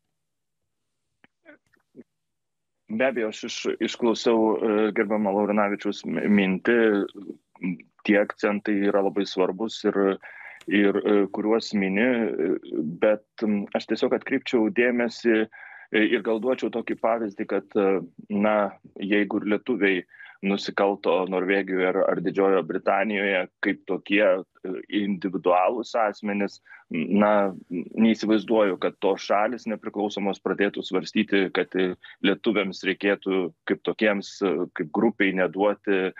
Be abejo, aš išklausiau gerbiamo Laurinavičiaus mintį, tie akcentai yra labai svarbus ir kuriuos mini, bet aš tiesiog atkreipčiau dėmesį ir gal duočiau tokį pavyzdį, kad, jeigu lietuviai nusikalto Norvegijoje ar Didžiojoje Britanijoje kaip tokie individualūs asmenys, neįsivaizduoju, kad tos šalis nepriklausomos pradėtų svarstyti, kad lietuviams reikėtų kaip tokiems, kaip grupiai neduoti,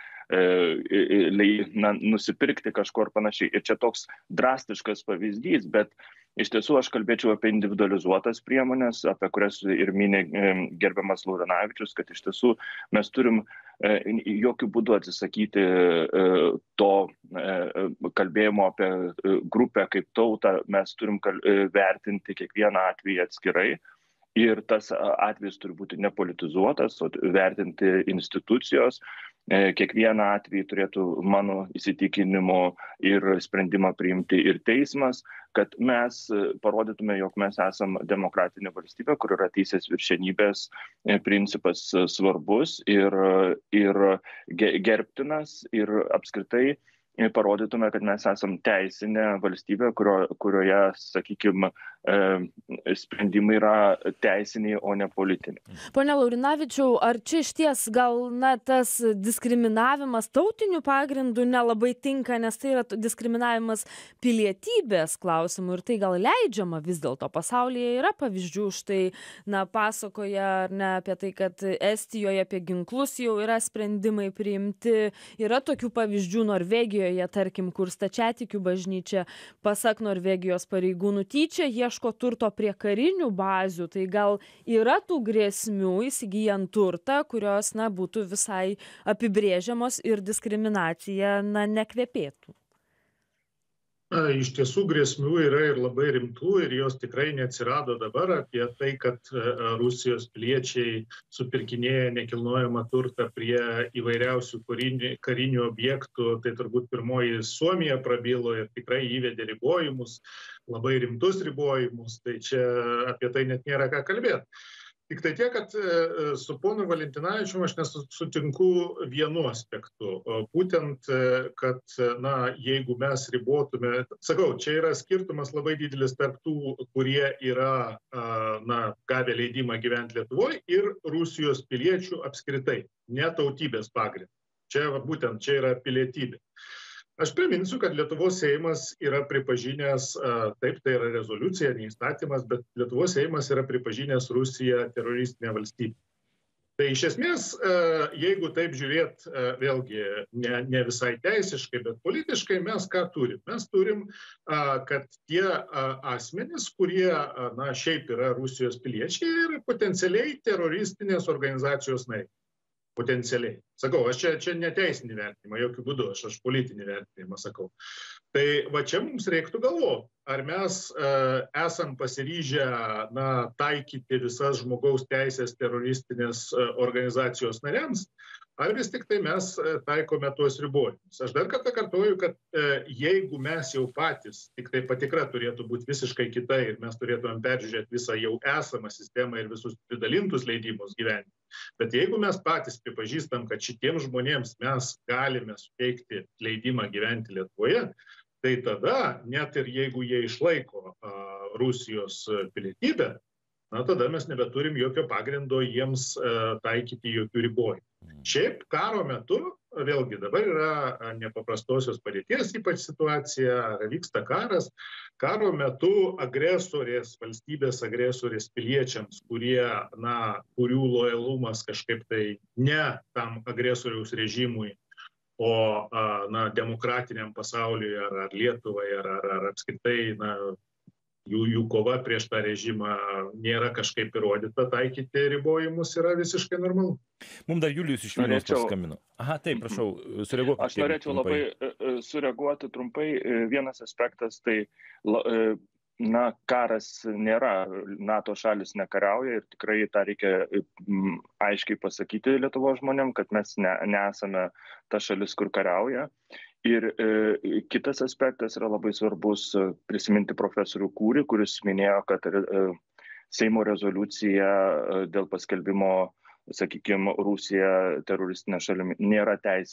nusipirkti kažko ar panašiai. Ir čia toks drastiškas pavyzdys, bet iš tiesų aš kalbėčiau apie individualizuotas priemonės, apie kurias ir minė gerbiamas Laurinavičius, kad iš tiesų mes turim jokių būdų atsisakyti to kalbėjimo apie grupę kaip tautą, mes turim vertinti kiekvieną atvejį atskirai. Ir tas atvejis turi būti nepolitizuotas, o vertinti institucijos. Kiekvieną atvejį turėtų, mano įsitikinimu, ir sprendimą priimti ir teismas, kad mes parodytume, jog mes esame demokratinė valstybė, kur yra teisės viršenybės principas svarbus ir gerbtinas, ir apskritai parodytume, kad mes esame teisinė valstybė, kurioje, sakykime, sprendimai yra teisiniai, o ne politiniai. Pone Laurinavičiau, ar čia išties gal tas diskriminavimas tautinių pagrindų nelabai tinka, nes tai yra diskriminavimas pilietybės klausimų ir tai gal leidžiama vis dėlto. Pasaulyje yra pavyzdžių, štai pasakoja apie tai, kad Estijoje apie ginklus jau yra sprendimai priimti. Yra tokių pavyzdžių Norvegijoje, tarkim, kur stačiatikių bažnyčia, pasak Norvegijos pareigūnų, tyčia ieško turto prie karinių bazių, tai gal yra tų grėsmių įsigyjant turtą, kurios būtų visai apibrėžiamos ir diskriminacija nekvepėtų. Iš tiesų grėsmių yra ir labai rimtų, ir jos tikrai neatsirado dabar. Apie tai, kad Rusijos piliečiai supirkinėja nekilnojamą turtą prie įvairiausių karinių objektų, tai turbūt pirmoji Suomija prabilo ir tikrai įvedė ribojimus, labai rimtus ribojimus, tai čia apie tai net nėra ką kalbėti. Tik tai tiek, kad su ponu Valentinavičiumi aš nesutinku vienu aspektu. Būtent, kad, na, jeigu mes ribotume, sakau, čia yra skirtumas labai didelis tarp tų, kurie yra, na, gavę leidimą gyventi Lietuvoje ir Rusijos piliečių apskritai, ne tautybės pagrindu. Čia būtent, čia yra pilietybė. Aš priminsiu, kad Lietuvos Seimas yra pripažinęs, taip, tai yra rezoliucija, ne įstatymas, bet Lietuvos Seimas yra pripažinęs Rusiją teroristinę valstybę. Tai iš esmės, jeigu taip žiūrėt, vėlgi, ne visai teisiškai, bet politiškai, mes ką turim? Mes turim, kad tie asmenys, kurie, na, šiaip yra Rusijos piliečiai ir potencialiai teroristinės organizacijos nariai. Potencialiai. Sakau, aš čia neteisinį vertinimą, jokių būdų, aš politinį vertinimą sakau. Tai va čia mums reiktų galvoti, ar mes esam pasiryžę, na, taikyti visas žmogaus teisės teroristinės organizacijos nariams, ar vis tik tai mes taikome tuos ribojimus. Aš dar kartą kartuoju, kad jeigu mes jau patys, tik tai patikra turėtų būti visiškai kita ir mes turėtumėm peržiūrėti visą jau esamą sistemą ir visus pridalintus leidimus gyventi. Bet jeigu mes patys pripažįstam, kad šitiems žmonėms mes galime suteikti leidimą gyventi Lietuvoje, tai tada, net ir jeigu jie išlaiko Rusijos pilietybę, na, tada mes nebeturim jokio pagrindo jiems taikyti jokių ribojimų. Šiaip karo metu, vėlgi dabar yra nepaprastosios padėties ypač situacija, vyksta karas, karo metu agresorės, valstybės agresorės piliečiams, kurie, na, kurių lojalumas kažkaip tai ne tam agresoriaus režimui, o, na, demokratiniam pasauliui ar Lietuvai, ar apskritai, na, jų kova prieš tą režimą nėra kažkaip įrodyta, taikyti ribojimus yra visiškai normalu. Mums dar Julijus iš Vilniaus paskambino. Aha, taip, prašau, sureaguok. Aš norėčiau labai sureaguoti trumpai. Vienas aspektas, tai, na, karas nėra, NATO šalis nekariauja ir tikrai tą reikia aiškiai pasakyti Lietuvos žmonėm, kad mes nesame ta šalis, kur kariauja. Ir kitas aspektas yra labai svarbus prisiminti profesorių Kūrį, kuris minėjo, kad Seimo rezoliucija dėl paskelbimo, sakykime, Rusija teroristinė šalimi nėra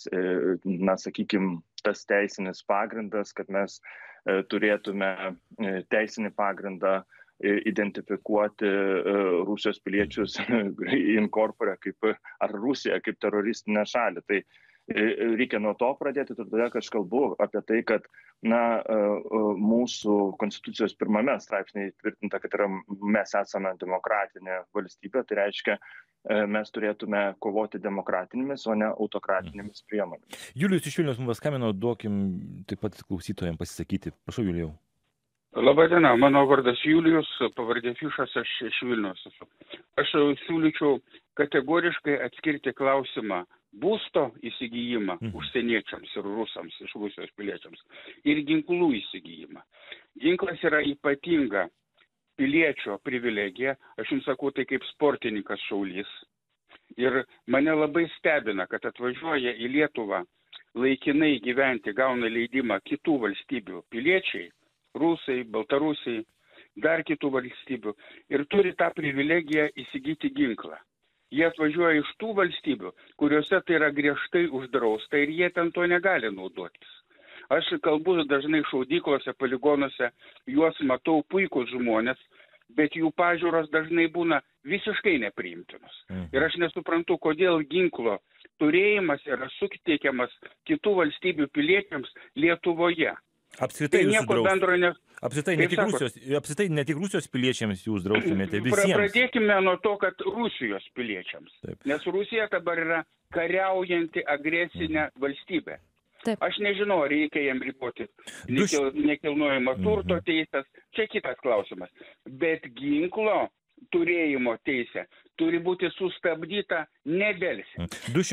tas teisinis pagrindas, kad mes turėtume teisinį pagrindą identifikuoti Rusijos piliečius in corpore ar Rusiją kaip teroristinę šalį. Tai reikia nuo to pradėti, todėl, kad aš kalbu apie tai, kad, na, mūsų konstitucijos 1 straipsnėje tvirtinta, kad mes esame demokratinė valstybė, tai reiškia, mes turėtume kovoti demokratinėmis, o ne autokratinėmis priemonėmis. Julijus iš Vilniaus mums paskambino, duokim taip pat klausytojams pasisakyti. Prašau, Julijau. Labą dieną, mano vardas Julijus, pavardė Fišas, aš iš Vilniaus. Aš siūlyčiau kategoriškai atskirti klausimą būsto įsigijimą užsieniečiams ir rusams, iš Rusijos piliečiams, ir ginklų įsigijimą. Ginklas yra ypatinga piliečio privilegija, aš jums sakau, tai kaip sportininkas šaulys. Ir mane labai stebina, kad atvažiuoja į Lietuvą laikinai gyventi, gauna leidimą kitų valstybių piliečiai, rusai, baltarusiai, dar kitų valstybių, ir turi tą privilegiją įsigyti ginklą. Jie atvažiuoja iš tų valstybių, kuriuose tai yra griežtai uždrausta ir jie ten to negali naudotis. Aš kalbu dažnai šaudyklose, poligonuose, juos matau puikus žmonės, bet jų pažiūros dažnai būna visiškai nepriimtinos. Ir aš nesuprantu, kodėl ginklo turėjimas yra suteikiamas kitų valstybių piliečiams Lietuvoje. Apskritai tai nieko bendro ne... Apskritai ne tik Rusijos piliečiams jūs draustumėte visiems. Pradėkime nuo to, kad Rusijos piliečiams. Taip. Nes Rusija dabar yra kariaujanti agresinė valstybė. Taip. Aš nežinau, reikia jam riboti nekilnojamo turto teisės, čia kitas klausimas. Bet ginklo turėjimo teisė turi būti sustabdyta nedelsiant.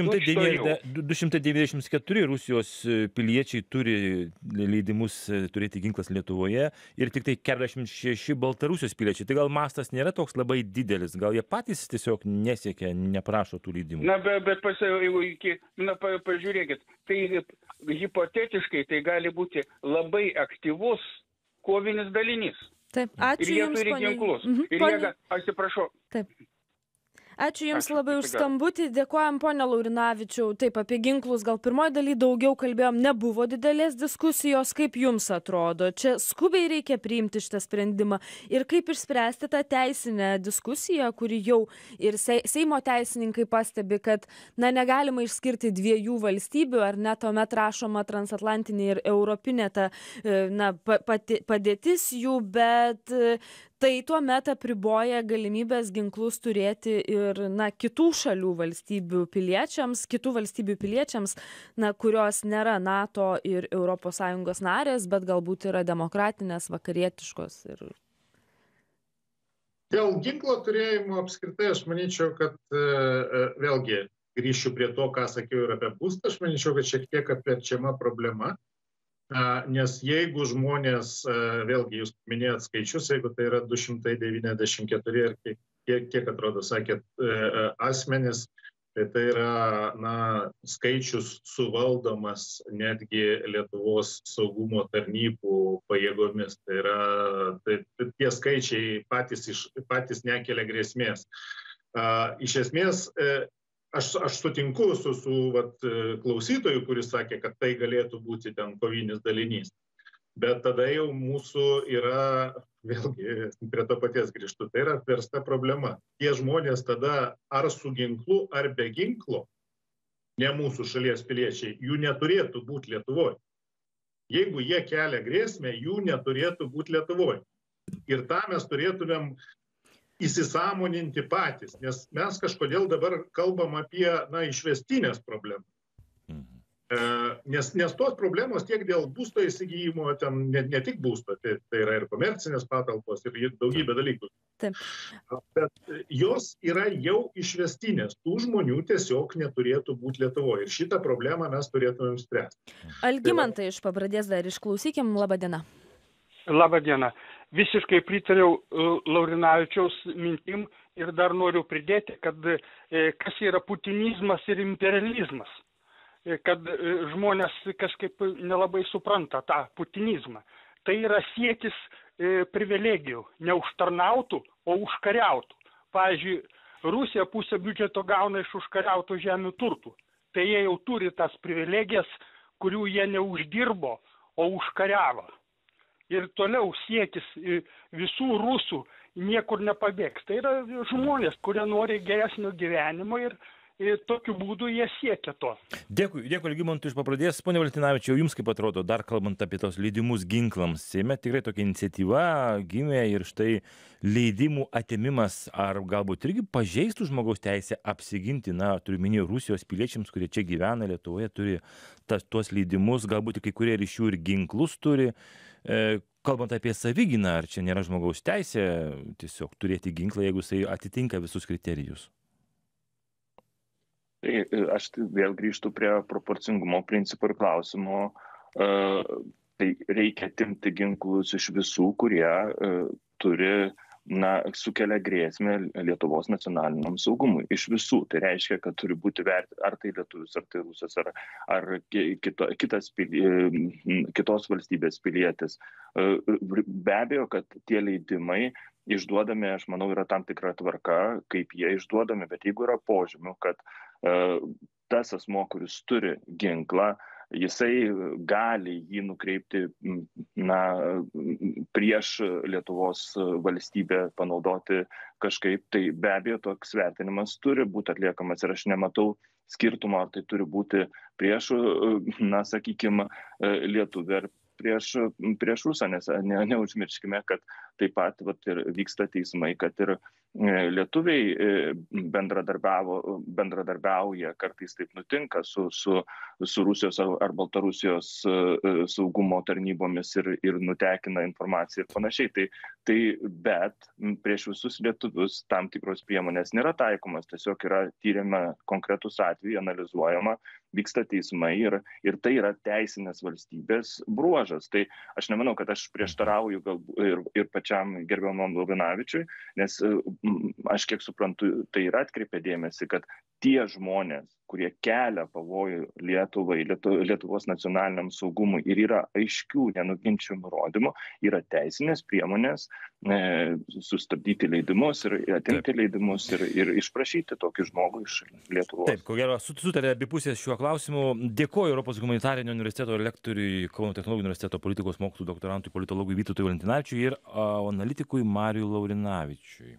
294 Rusijos piliečiai turi leidimus turėti ginklas Lietuvoje ir tik tai 46 Baltarusijos piliečiai. Tai gal mastas nėra toks labai didelis, gal jie patys tiesiog nesiekia, neprašo tų leidimų. Na, bet pažiūrėkit, tai hipotetiškai tai gali būti labai aktyvus kovinis dalinys. Taip, ačiū ir jie Jums, turi ginklus. Ir jie, atsiprašau. Taip. Ačiū Jums labai už skambutį, dėkojam pone Laurinavičiau. Taip, apie ginklus gal pirmoji daly daugiau kalbėjom, nebuvo didelės diskusijos, kaip Jums atrodo? Čia skubiai reikia priimti šitą sprendimą ir kaip išspręsti tą teisinę diskusiją, kuri jau ir Seimo teisininkai pastebi, kad negalima išskirti dviejų valstybių, ar net tuomet rašoma transatlantinė ir europinė ta padėtis jų, bet tai tuomet apriboja galimybės ginklus turėti ir kitų šalių valstybių piliečiams, kurios nėra NATO ir ES narės, bet galbūt yra demokratinės, vakarietiškos. Dėl ginklo turėjimo apskritai aš manyčiau, kad vėlgi grįšiu prie to, ką sakiau ir apie būstą, aš manyčiau, kad šiek tiek apverčiama problema. Nes jeigu žmonės, vėlgi jūs minėjot skaičius, jeigu tai yra 294 ir kiek atrodo, sakėt, asmenis, tai yra skaičius suvaldomas netgi Lietuvos saugumo tarnybų pajėgomis. Tai yra, tie skaičiai patys nekelia grėsmės. Iš esmės, Aš sutinku su klausytoju, kuris sakė, kad tai galėtų būti ten kovinis dalinys. Bet tada jau mūsų yra, vėlgi prie to paties grįžtu, tai yra apversta problema. Tie žmonės tada ar su ginklu, ar be ginklo, ne mūsų šalies piliečiai, jų neturėtų būti Lietuvoje. Jeigu jie kelia grėsmę, jų neturėtų būti Lietuvoje. Ir tą mes turėtumėm įsisąmoninti patys, nes mes kažkodėl dabar kalbam apie išvestinės problemas. Nes tos problemos tiek dėl būsto įsigijimo, ne tik būsto, tai yra ir komercinės patalpos, ir daugybė dalykų. Bet jos yra jau išvestinės. Tų žmonių tiesiog neturėtų būti Lietuvoje. Ir šitą problemą mes turėtumėm spręsti. Algimantai iš Pabradės dar išklausykim. Labą dieną. Labą dieną. Visiškai pritariau Laurinavičiaus mintim ir dar noriu pridėti, kad kas yra putinizmas ir imperializmas. Kad žmonės kažkaip nelabai supranta tą putinizmą. Tai yra siekis privilegijų, neužtarnautų, o užkariautų. Pavyzdžiui, Rusija pusę biudžeto gauna iš užkariautų žemių turtų. Tai jie jau turi tas privilegijas, kurių jie neuždirbo, o užkariavo. Ir toliau siekis visų rusų niekur nepabėgs. Tai yra žmonės, kurie nori geresnio gyvenimo ir tokiu būdu jie siekia to. Dėkui Algimantui iš Pabradės. Pone Valentinavičiau, jums kaip atrodo, dar kalbant apie tos leidimus ginklams, Seime tikrai tokia iniciatyva gimė ir štai leidimų atėmimas ar galbūt irgi pažeistų žmogaus teisę apsiginti, turiu minėti Rusijos piliečiams, kurie čia gyvena Lietuvoje, turi tuos leidimus, galbūt kai kurie iš jų ir ginklus turi. Kalbant apie savigyną, ar čia nėra žmogaus teisė tiesiog turėti ginklą, jeigu jisai atitinka visus kriterijus? Tai aš vėl grįžtu prie proporcingumo principų ir klausimo. Tai reikia atimti ginklus iš visų, kurie sukelia grėsmę Lietuvos nacionaliniam saugumui. Iš visų. Tai reiškia, kad turi būti ar tai lietuvis, ar tai rusas, ar kitos valstybės pilietis. Be abejo, kad tie leidimai išduodami, aš manau, yra tam tikra tvarka, kaip jie išduodami, bet jeigu yra požymių, kad tas asmo, kuris turi ginklą, jisai gali jį nukreipti prieš Lietuvos valstybę, panaudoti kažkaip, tai be abejo toks vertinimas turi būti atliekamas ir aš nematau skirtumo, ar tai turi būti prieš, sakykime, lietuvį ar prieš rusą, nes neužmirškime, kad taip pat ir vyksta teismai, kad ir lietuviai bendradarbiauja, kartais taip nutinka su Rusijos ar Baltarusijos saugumo tarnybomis ir nutekina informaciją ir panašiai. Bet prieš visus lietuvius tam tikros priemonės nėra taikomas, tiesiog yra tyriama konkretus atvejai, analizuojama, vyksta teismai ir tai yra teisinės valstybės bruožas. Tai aš nemanau, kad aš prieštarauju ir pačiam gerbiamam Laurinavičiui, nes aš kiek suprantu, tai yra atkreipia dėmesį, kad tie žmonės, kurie kelia pavojų Lietuvai, Lietuvos nacionaliniam saugumui ir yra aiškių, nenuginčiamų įrodymų, yra teisinės priemonės sustabdyti leidimus ir atimti leidimus ir išprašyti tokį žmogų iš Lietuvos. Taip, ko gero, sutarė abi pusės šiuo klausimu. Dėkoju Europos humanitarinio universiteto lektoriui, Kauno technologijų universiteto politikos mokslų doktorantui, politologui Vytautui Valentinavičiui ir analitikui Mariui Laurinavičiui.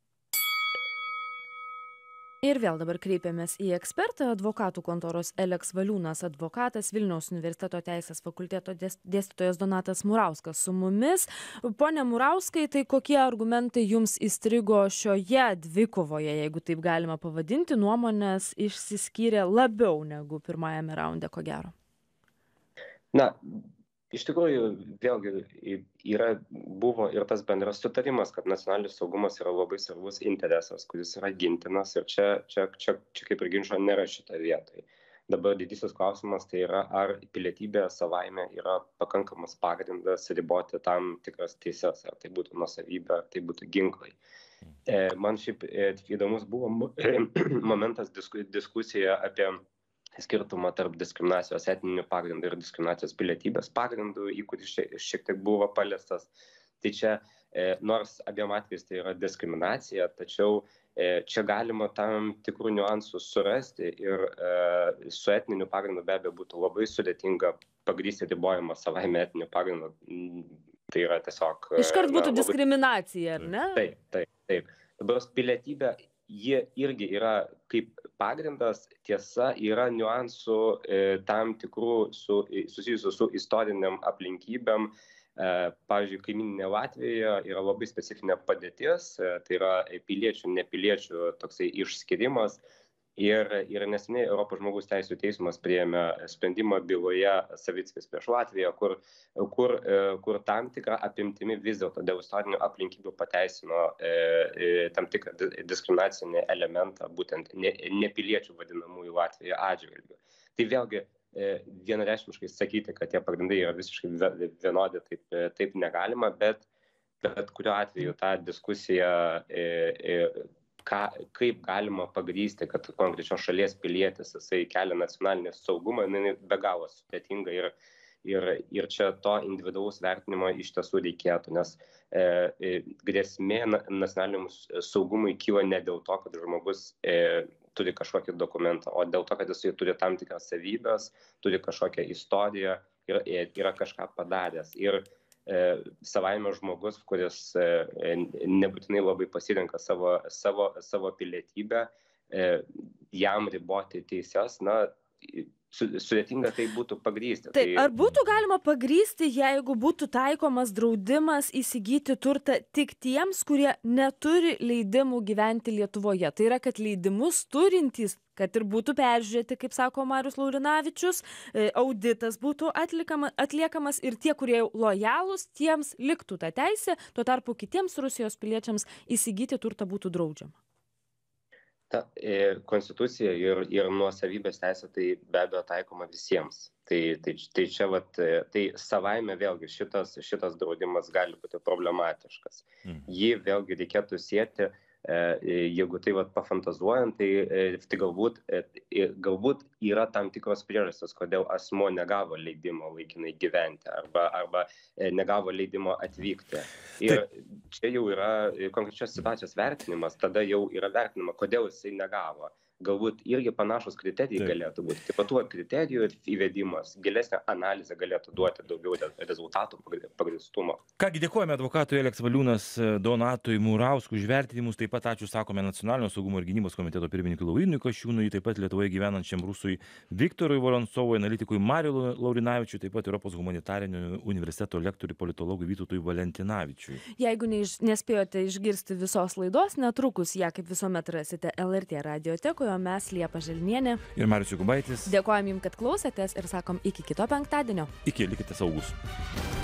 Ir vėl dabar kreipiamės į ekspertą, advokatų kontoros Eleks Valiūnas advokatas, Vilniaus universiteto teisės fakulteto dėstytojas Donatas Murauskas su mumis. Pone Murauskai, tai kokie argumentai jums įstrigo šioje dvikovoje, jeigu taip galima pavadinti, nuomonės išsiskyrė labiau negu pirmajame raunde, ko gero? Na, iš tikrųjų, vėlgi buvo ir tas bendras sutarimas, kad nacionalinis saugumas yra labai svarbus interesas, kuris yra gintinas ir čia kaip ir ginčo nėra šitoje vietoje. Dabar didysis klausimas tai yra, ar pilietybė savaime yra pakankamas pagrindas riboti tam tikras teises, ar tai būtų nuosavybė, ar tai būtų ginklai. Man šiaip įdomus buvo momentas diskusijoje apie skirtumą tarp diskriminacijos etninių pagrindų ir diskriminacijos pilietybės pagrindų, į kurį šiek tiek buvo paliestas. Tai čia, nors abiem atvejais tai yra diskriminacija, tačiau čia galima tam tikrų niuansų surasti ir su etniniu pagrindu be abejo būtų labai sudėtinga pagrįsti ribojimą savaime etniniu pagrindu. Tai yra tiesiog... Iškart būtų diskriminacija, ar ne? Taip. Dabar pilietybė, jie irgi yra kaip pagrindas, tiesa, yra niuansų tam tikrų susijusių su istoriniam aplinkybėm. Pavyzdžiui, kaimyninė Latvijoje yra labai specifinė padėtis, tai yra piliečių, nepiliečių toksai išskirimas. Ir neseniai Europos žmogaus teisių teismas priėmė sprendimą byloje Savickis prieš Latviją, kur tam tikrą apimtimi vis dėlto dėl istorinių aplinkybių pateisino tam tikrą diskriminacinį elementą, būtent nepiliečių vadinamųjų Latvijoje atžvilgių. Tai vėlgi vienareikšmiškai sakyti, kad tie pagrindai yra visiškai vienodi, taip negalima, bet kuriuo atveju tą diskusiją kaip galima pagrįsti, kad konkrečios šalies pilietis jisai kelia nacionalinį saugumą, be galo sudėtinga ir čia to individualaus vertinimo iš tiesų reikėtų, nes grėsmė nacionaliniam saugumui kyla ne dėl to, kad žmogus turi kažkokį dokumentą, o dėl to, kad jisai turi tam tikras savybės, turi kažkokią istoriją ir yra kažką padaręs. Ir savaime žmogus, kuris nebūtinai labai pasirenka savo pilietybę, jam riboti teises, sudėtinga tai būtų pagrįsti. Taip, ar būtų galima pagrįsti, jeigu būtų taikomas draudimas įsigyti turtą tik tiems, kurie neturi leidimų gyventi Lietuvoje? Tai yra, kad leidimus turintys, kad ir būtų peržiūrėti, kaip sako Marius Laurinavičius, auditas būtų atliekamas ir tie, kurie jau lojalūs, tiems liktų ta teisė, tuo tarpu kitiems Rusijos piliečiams įsigyti turtą būtų draudžiama. Ta konstitucija ir nuosavybės teisė tai be abejo taikoma visiems. Tai čia tai savaime vėlgi šitas draudimas gali būti problematiškas. Jį vėlgi reikėtų sieti, jeigu tai pafantazuojant, tai galbūt yra tam tikros priežastys, kodėl asmuo negavo leidimo laikinai gyventi arba negavo leidimo atvykti. Ir čia jau yra konkrečios situacijos vertinimas, tada jau yra vertinama, kodėl jisai negavo. Galbūt irgi panašus kriterijai galėtų būti. Taip pat tų kriterijų įvedimas, gilesnė analizė galėtų duoti daugiau rezultatų pagrįstumo. Kągi, dėkojame advokatui Eleks Valiūnas, Donatui Murauskui už vertinimus. Taip pat ačiū sakome Nacionalinio saugumo ir gynybos komiteto pirmininkui Laurynui Kasčiūnui, taip pat Lietuvoje gyvenančiam rusui Viktorui Vorontsovui, analitikui Mariui Laurinavičiui, taip pat Europos humanitarinio universiteto lektoriui politologui Vytautui Valentinavičiui. Jeigu nespėjote išgirsti visos laidos, netrukus ją kaip visuomet rasite LRT radiotekoje. Mes Liepa Želnienė ir Marius Jokubaitis. Dėkojame jums, kad klausėtės ir sakom iki kito penktadienio. Iki, likite saugus.